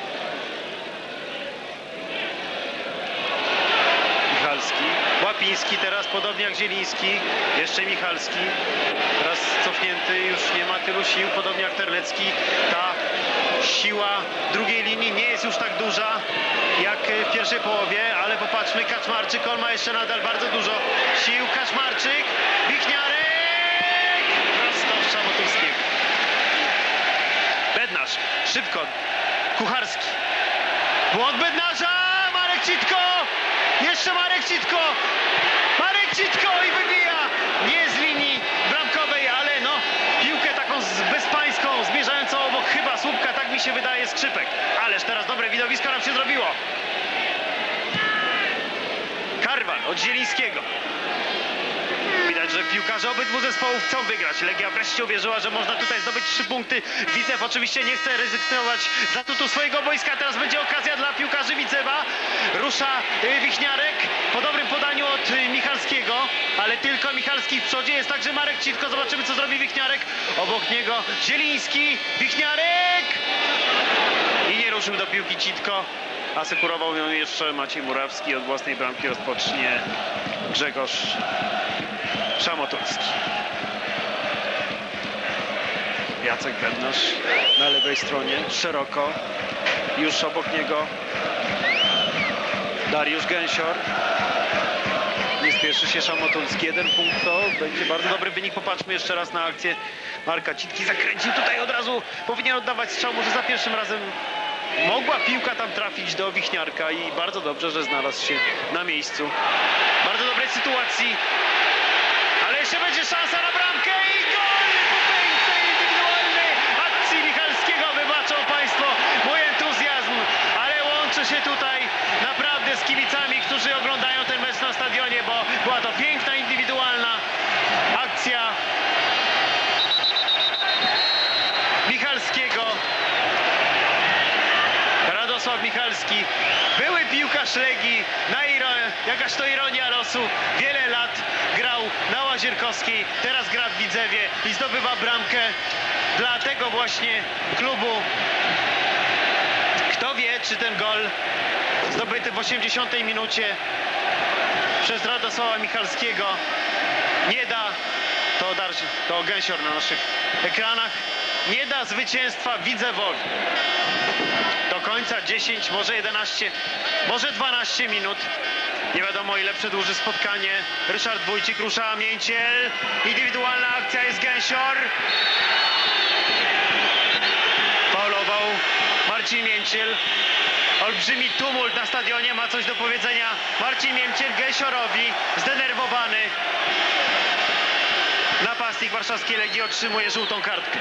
Michalski, Łapiński teraz, podobnie jak Zieliński, jeszcze Michalski, teraz cofnięty, już nie ma tylu sił, podobnie jak Terlecki. Ta siła drugiej linii nie jest już tak duża jak w pierwszej połowie, ale popatrzmy, Kaczmarczyk, on ma jeszcze nadal bardzo dużo sił. Kaczmarczyk, Wichniarek, prosto w Szamotowskiego. Bednarz, szybko, Kucharski, błąd Bednarza, Marek Citko, jeszcze Marek Citko, Marek Citko i wybija, nie z linii bramkowej, ale no, piłkę taką bezpańską, zmierzającą obok chyba słupka, tak mi się wydaje, Skrzypek. Ależ teraz dobre widowisko nam się zrobiło. Karwan od Zielińskiego. Widać, że piłkarze obydwu zespołów chcą wygrać. Legia wreszcie uwierzyła, że można tutaj zdobyć trzy punkty. Widzew oczywiście nie chce ryzykować zatutu swojego boiska. Teraz będzie okazja dla piłkarzy Widzewa. Rusza y, Wichniarek po dobrym podaniu od y, Michalskiego, ale tylko Michalski w przodzie. Jest także Marek Citko. Zobaczymy, co zrobi Wichniarek. Obok niego Zieliński. Wichniarek! I nie ruszył do piłki Citko. Asekurował ją jeszcze Maciej Murawski. Od własnej bramki rozpocznie Grzegorz Szamotulski. Jacek Bednarz na lewej stronie, szeroko. Już obok niego Dariusz Gęsior. Nie spieszy się Szamotulski. Jeden punkt to będzie bardzo dobry wynik. Popatrzmy jeszcze raz na akcję Marka Citki. Zakręcił tutaj od razu. Powinien oddawać strzał. Może za pierwszym razem mogła piłka tam trafić do Wichniarka i bardzo dobrze, że znalazł się na miejscu. Bardzo dobrej sytuacji. Ale jeszcze będzie szansa na bramkę i gol po pięknej indywidualnej akcji Michalskiego. Wybaczą Państwo mój entuzjazm, ale łączę się tutaj naprawdę z kibicami, którzy oglądają ten mecz na stadionie, bo była to piękna indywidualna akcja Michalskiego. Radosław Michalski, były piłkarz Legii, na iro... jakaż to ironia losu, wiele lat grał na Łazierkowskiej, teraz gra w Widzewie i zdobywa bramkę dla tego właśnie klubu. Kto wie, czy ten gol zdobyty w osiemdziesiątej minucie przez Radosława Michalskiego nie da, to, Dar... to Gęsior na naszych ekranach, nie da zwycięstwa Widzewowi. Do końca dziesięć, może jedenaście, może dwanaście minut. Nie wiadomo, ile przedłuży spotkanie. Ryszard Wójcik rusza Mięciel. Indywidualna akcja, jest Gęsior. Faulował Marcin Mięciel. Olbrzymi tumult na stadionie, ma coś do powiedzenia Marcin Mięciel Gęsiorowi. Zdenerwowany napastnik warszawskiej Legii otrzymuje żółtą kartkę.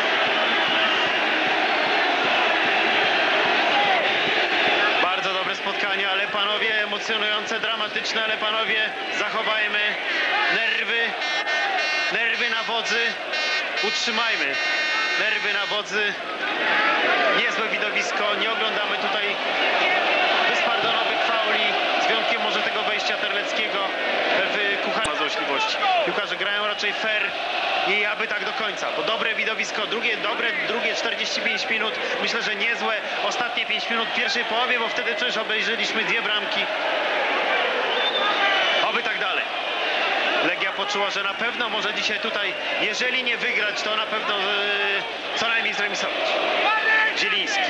Bardzo dobre spotkanie, ale panowie, emocjonujące, dramatyczne, ale panowie, zachowajmy nerwy, nerwy na wodzy, utrzymajmy nerwy na wodzy. Niezłe widowisko, nie oglądamy tutaj bezpardonowych fauli, z wyjątkiem może tego wejścia Terleckiego w kucharza złośliwości. Piłkarze grają raczej fair i aby tak do końca, bo dobre widowisko, drugie dobre, drugie czterdzieści pięć minut, myślę, że niezłe ostatnie pięć minut w pierwszej połowie, bo wtedy przecież obejrzeliśmy dwie bramki. Oby tak dalej. Legia poczuła, że na pewno może dzisiaj tutaj, jeżeli nie wygrać, to na pewno yy, co najmniej zremisować. Zieliński.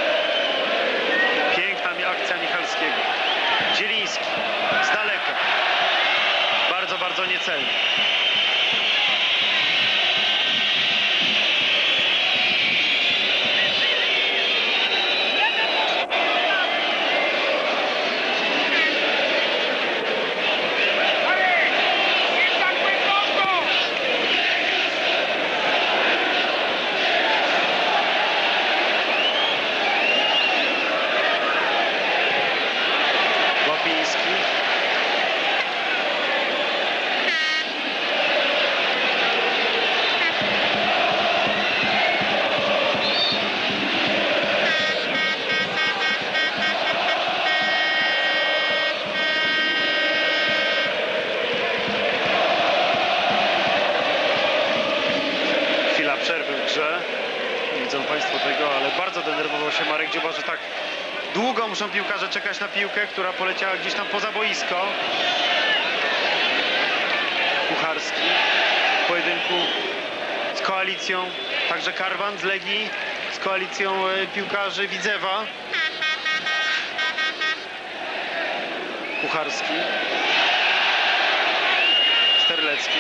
Piękna akcja Michalskiego. Zieliński z daleka. Bardzo, bardzo niecelny. Widzą Państwo tego, ale bardzo denerwował się Marek Dzioba, że tak długo muszą piłkarze czekać na piłkę, która poleciała gdzieś tam poza boisko. Kucharski w pojedynku z koalicją, także Karwan z Legii, z koalicją piłkarzy Widzewa. Kucharski, Sterlecki.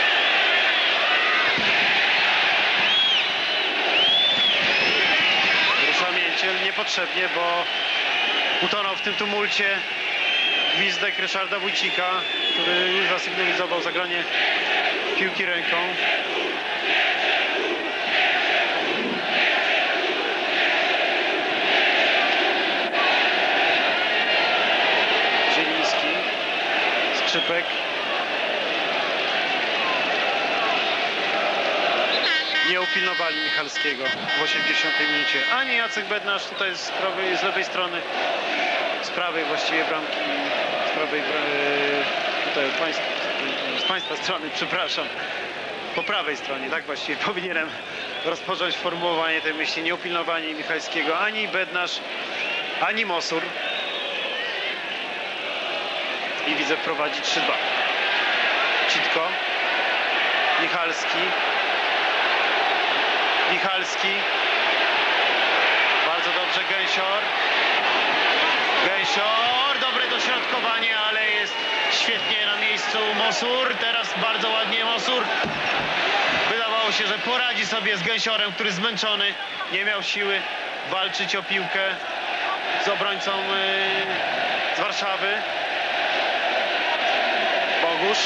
Niepotrzebnie, bo utonął w tym tumulcie gwizdek Ryszarda Wójcika, który już zasygnalizował zagranie piłki ręką. Skrzypek. Nie upilnowali Michalskiego w osiemdziesiątej minucie. Ani Jacek Bednarz tutaj z, prawej, z lewej strony, z prawej właściwie bramki, z prawej, tutaj od państwa, z państwa strony, przepraszam. Po prawej stronie, tak właściwie powinienem rozpocząć formułowanie tej myśli. Nie upilnowali Michalskiego ani Bednarz, ani Mosur. I widzę prowadzi trzy dwa. Citko. Michalski. Michalski. Bardzo dobrze Gęsior. Gęsior. Dobre dośrodkowanie, ale jest świetnie na miejscu Mosur. Teraz bardzo ładnie Mosur. Wydawało się, że poradzi sobie z Gęsiorem, który zmęczony. Nie miał siły walczyć o piłkę z obrońcą yy, z Warszawy. Bogusz.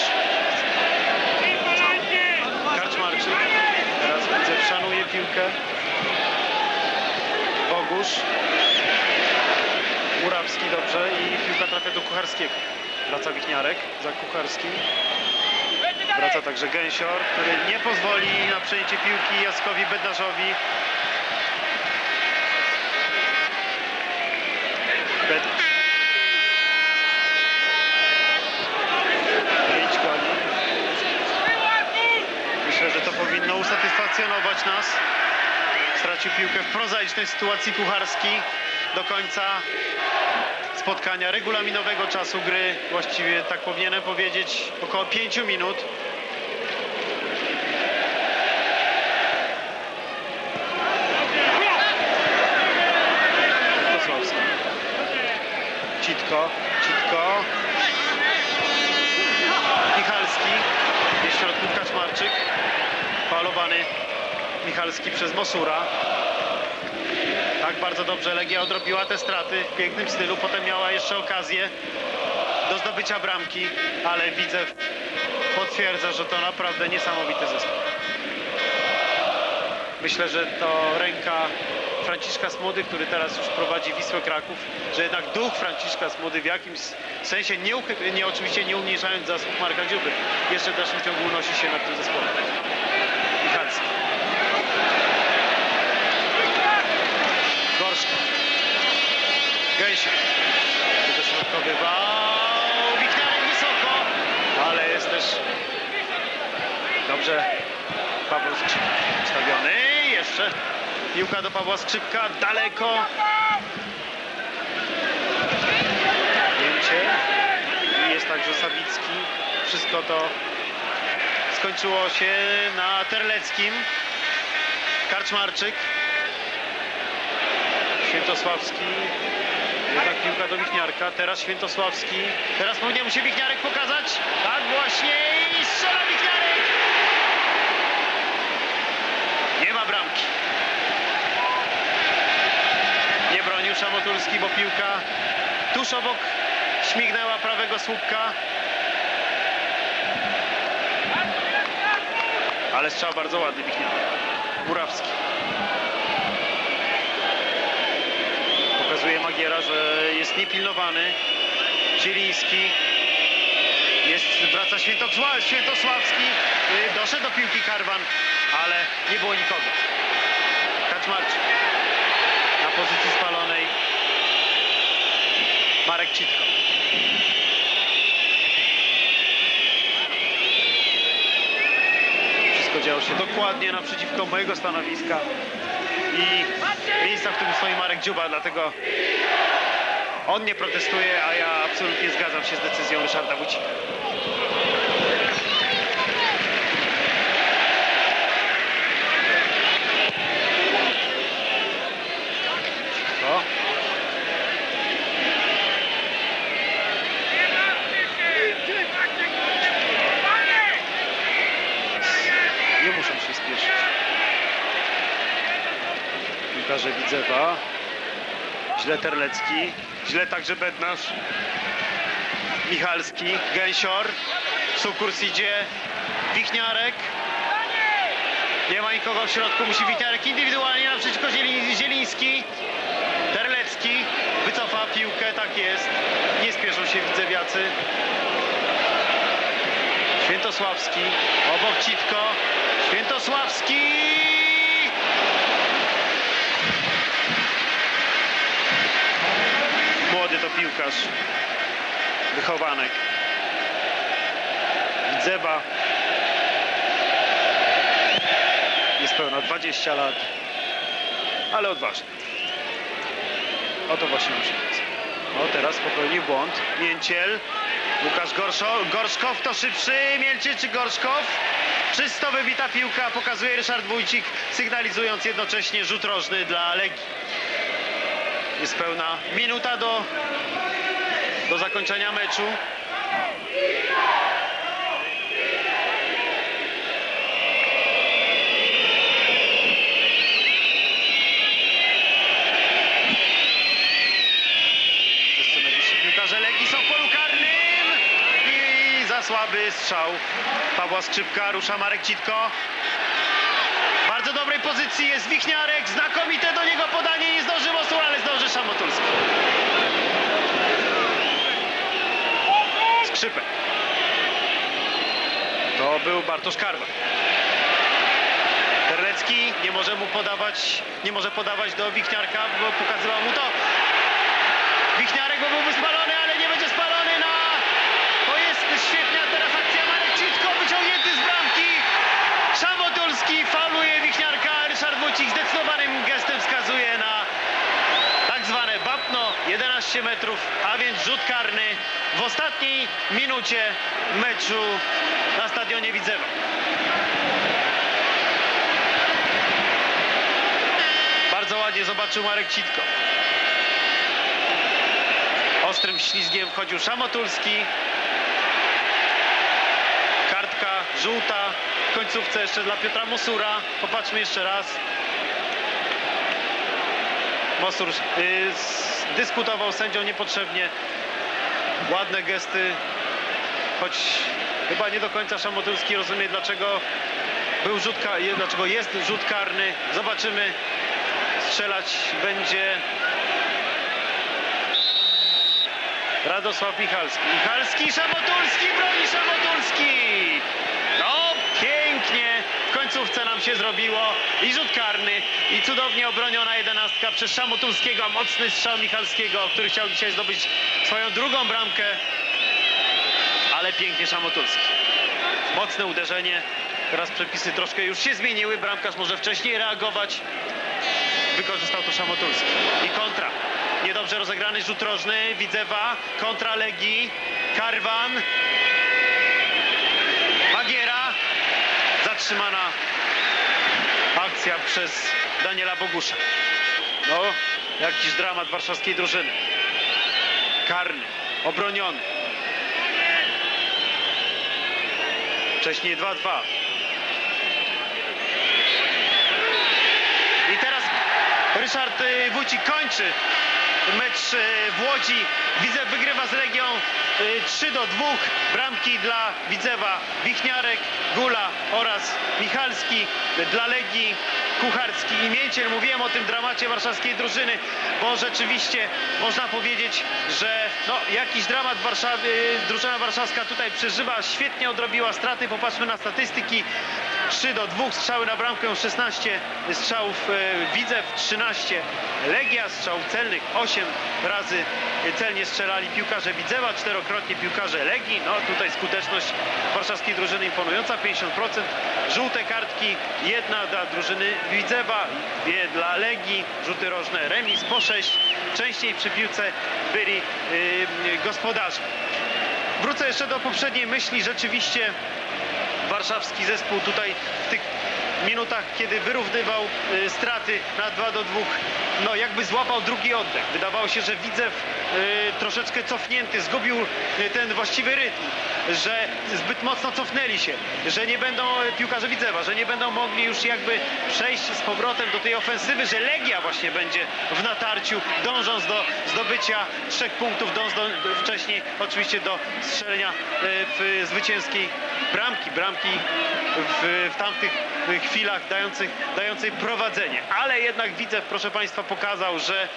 Karczmarczyk. Teraz widzę, szanuje piłkę. Bogusz. Murawski dobrze i piłka trafia do Kucharskiego. Wraca Wichniarek za Kucharskim. Wraca także Gęsior, który nie pozwoli na przejęcie piłki Jackowi Bednarzowi. Bednarz. Pięć goli. Myślę, że to powinno usatysfakcjonować nas. Stracił piłkę w prozaicznej sytuacji Kucharski do końca spotkania regulaminowego czasu gry. Właściwie tak powinienem powiedzieć około pięciu minut. Kosłowski. Citko. Citko. Michalski. Jest w środku Kaczmarczyk. Faulowany Michalski przez Mosura. Tak, bardzo dobrze Legia odrobiła te straty w pięknym stylu. Potem miała jeszcze okazję do zdobycia bramki, ale Widzew potwierdza, że to naprawdę niesamowity zespół. Myślę, że to ręka Franciszka Smudy, który teraz już prowadzi Wisłę Kraków, że jednak duch Franciszka Smudy w jakimś sensie, nie, nie oczywiście nie umniejszając zasług Marka Dziuby, jeszcze w dalszym ciągu unosi się nad tym zespołem. Michalski. Gorszko. Gęsior. Dośrodkowywał. Wichniarek wysoko. Ale jest też dobrze Paweł Skrzypka ustawiony. Jeszcze piłka do Pawła Skrzypka. Daleko. Zdjęcie. I jest także Sawicki. Wszystko to skończyło się na Terleckim. Karczmarczyk. Świętosławski. Jednak piłka do Wichniarka. Teraz Świętosławski. Teraz powinien mu się Wichniarek pokazać. Tak właśnie. I strzela Wichniarek. Nie ma bramki. Nie bronił Szamotulski, bo piłka tuż obok śmignęła prawego słupka. Ale strzał bardzo ładny Wichniarek. Murawski. Pokazuje Magiera, że jest niepilnowany. Zieliński. Jest, wraca Świętosław, Świętosławski. Doszedł do piłki Karwan, ale nie było nikogo. Kaczmarczyk. Na pozycji spalonej. Marek Citko. Wszystko działo się dokładnie naprzeciwko mojego stanowiska i miejsca, w którym stoi Marek Dziuba, dlatego on nie protestuje, a ja absolutnie zgadzam się z decyzją Ryszarda Wójcika. Co? Nie muszą się spieszyć. Piłkarze Widzewa. Źle Terlecki. Źle także Bednarz. Michalski. Gęsior. Sukurs idzie. Wichniarek. Nie ma nikogo w środku. Musi Wichniarek indywidualnie naprzeciwko Zieli Zieliński. Terlecki. Wycofa piłkę. Tak jest. Nie spieszą się widzewiacy. Świętosławski, obok Citko, Świętosławski! Młody to piłkarz, wychowanek. Widzeba. Niespełna dwadzieścia lat, ale odważny. Oto właśnie musi być. O, teraz popełnił błąd. Mięciel. Łukasz Gorszo, Gorszkow to szybszy. Mięciel czy Gorszkow? Czysto wybita piłka, pokazuje Ryszard Wójcik, sygnalizując jednocześnie rzut rożny dla Legii. Niespełna minuta do, do zakończenia meczu. Wszyscy najbliżsi piłkarze Legii są w polu karnym i za słaby strzał Pawła Skrzypka. Rusza Marek Citko. W bardzo dobrej pozycji jest Wichniarek, znakomite do niego podanie, nie zdąży Mosur, ale zdąży Szamotulski. Skrzypek. To był Bartosz Karwa. Terlecki nie może mu podawać, nie może podawać do Wichniarka, bo pokazywał mu to. Wichniarek, bo byłby spalony, ale nie będzie spalony na... To jest świetna teraz akcja. Marek Citko wyciągnięty z bramki. Szamotulski fauluje Wichniarka. Ryszard Wójcik zdecydowanym gestem wskazuje na tak zwane wapno, jedenaście metrów, a więc rzut karny w ostatniej minucie meczu na stadionie Widzewa. Bardzo ładnie zobaczył Marek Citko. Ostrym ślizgiem wchodził Szamotulski. Kartka żółta w końcówce jeszcze dla Piotra Mosura. Popatrzmy jeszcze raz. Mosur y, dyskutował z sędzią niepotrzebnie. Ładne gesty, choć chyba nie do końca Szamotulski rozumie, dlaczego był rzut, dlaczego jest rzut karny. Zobaczymy. Strzelać będzie Radosław Michalski. Michalski, Szamotulski, broni Szamotulski! No, pięknie w końcówce nam się zrobiło i rzut karny, i cudownie obroniona jedenastka przez Szamotulskiego. Mocny strzał Michalskiego, który chciał dzisiaj zdobyć swoją drugą bramkę, ale pięknie Szamotulski. Mocne uderzenie. Teraz przepisy troszkę już się zmieniły. Bramkarz może wcześniej reagować. Wykorzystał to Szamotulski. I kontra. Niedobrze rozegrany rzut rożny Widzewa. Kontra Legii. Karwan. Magiera. Zatrzymana akcja przez Daniela Bogusza. No, jakiś dramat warszawskiej drużyny. Karny. Obroniony. Wcześniej dwa dwa. I teraz Ryszard Wójcik kończy mecz w Łodzi. Widzew wygrywa z Legią trzy do dwóch. Bramki dla Widzewa Wichniarek, Gula oraz Michalski. Dla Legii Kucharski i Mięciel. Mówiłem o tym dramacie warszawskiej drużyny, bo rzeczywiście można powiedzieć, że no, jakiś dramat Warszawy, drużyna warszawska tutaj przeżywa. Świetnie odrobiła straty. Popatrzmy na statystyki. trzy do dwóch, strzały na bramkę, szesnaście strzałów Widzew, trzynaście Legia, strzałów celnych, osiem razy celnie strzelali piłkarze Widzewa, czterokrotnie piłkarze Legii. No tutaj skuteczność warszawskiej drużyny imponująca, pięćdziesiąt procent. Żółte kartki, jedna dla drużyny Widzewa, dwie dla Legii, rzuty rożne, remis po sześć. Częściej przy piłce byli yy, gospodarze. Wrócę jeszcze do poprzedniej myśli. Rzeczywiście warszawski zespół tutaj w tych minutach, kiedy wyrównywał y, straty na dwa do dwóch, no jakby złapał drugi oddech. Wydawało się, że Widzew y, troszeczkę cofnięty, zgubił y, ten właściwy rytm, że zbyt mocno cofnęli się, że nie będą piłkarze Widzewa, że nie będą mogli już jakby przejść z powrotem do tej ofensywy, że Legia właśnie będzie w natarciu, dążąc do zdobycia trzech punktów, dążąc do, wcześniej oczywiście do strzelenia y, w zwycięskiej bramki, bramki w, w tamtych chwilach dających, dającej prowadzenie. Ale jednak Widzew, proszę Państwa, pokazał, że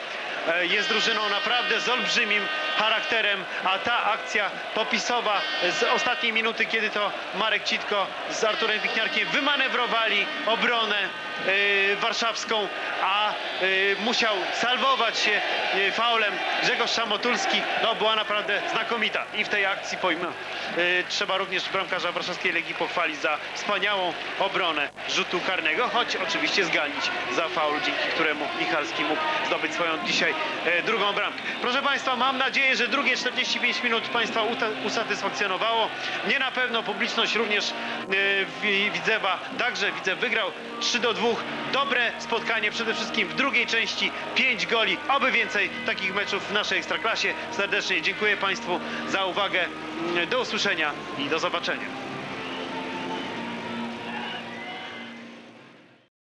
e, jest drużyną naprawdę z olbrzymim charakterem, a ta akcja popisowa z ostatniej minuty, kiedy to Marek Citko z Arturem Wichniarkiem wymanewrowali obronę e, warszawską, a e, musiał salwować się e, faulem Grzegorz Szamotulski. No, była naprawdę znakomita i w tej akcji pojma, e, trzeba również bramkarza warszawskiej Legii pochwalić za wspaniałą obronę rzutu karnego, choć oczywiście zganić za faul, dzięki któremu Michalski mógł zdobyć swoją dzisiaj e, drugą bramkę. Proszę Państwa, mam nadzieję, że drugie czterdzieści pięć minut Państwa uta- usatysfakcjonowało. Mnie na pewno, publiczność również e, wi- Widzewa, także Widzew wygrał trzy do dwóch. Dobre spotkanie, przede wszystkim w drugiej części pięć goli, oby więcej takich meczów w naszej Ekstraklasie. Serdecznie dziękuję Państwu za uwagę. Do usłyszenia i do zobaczenia.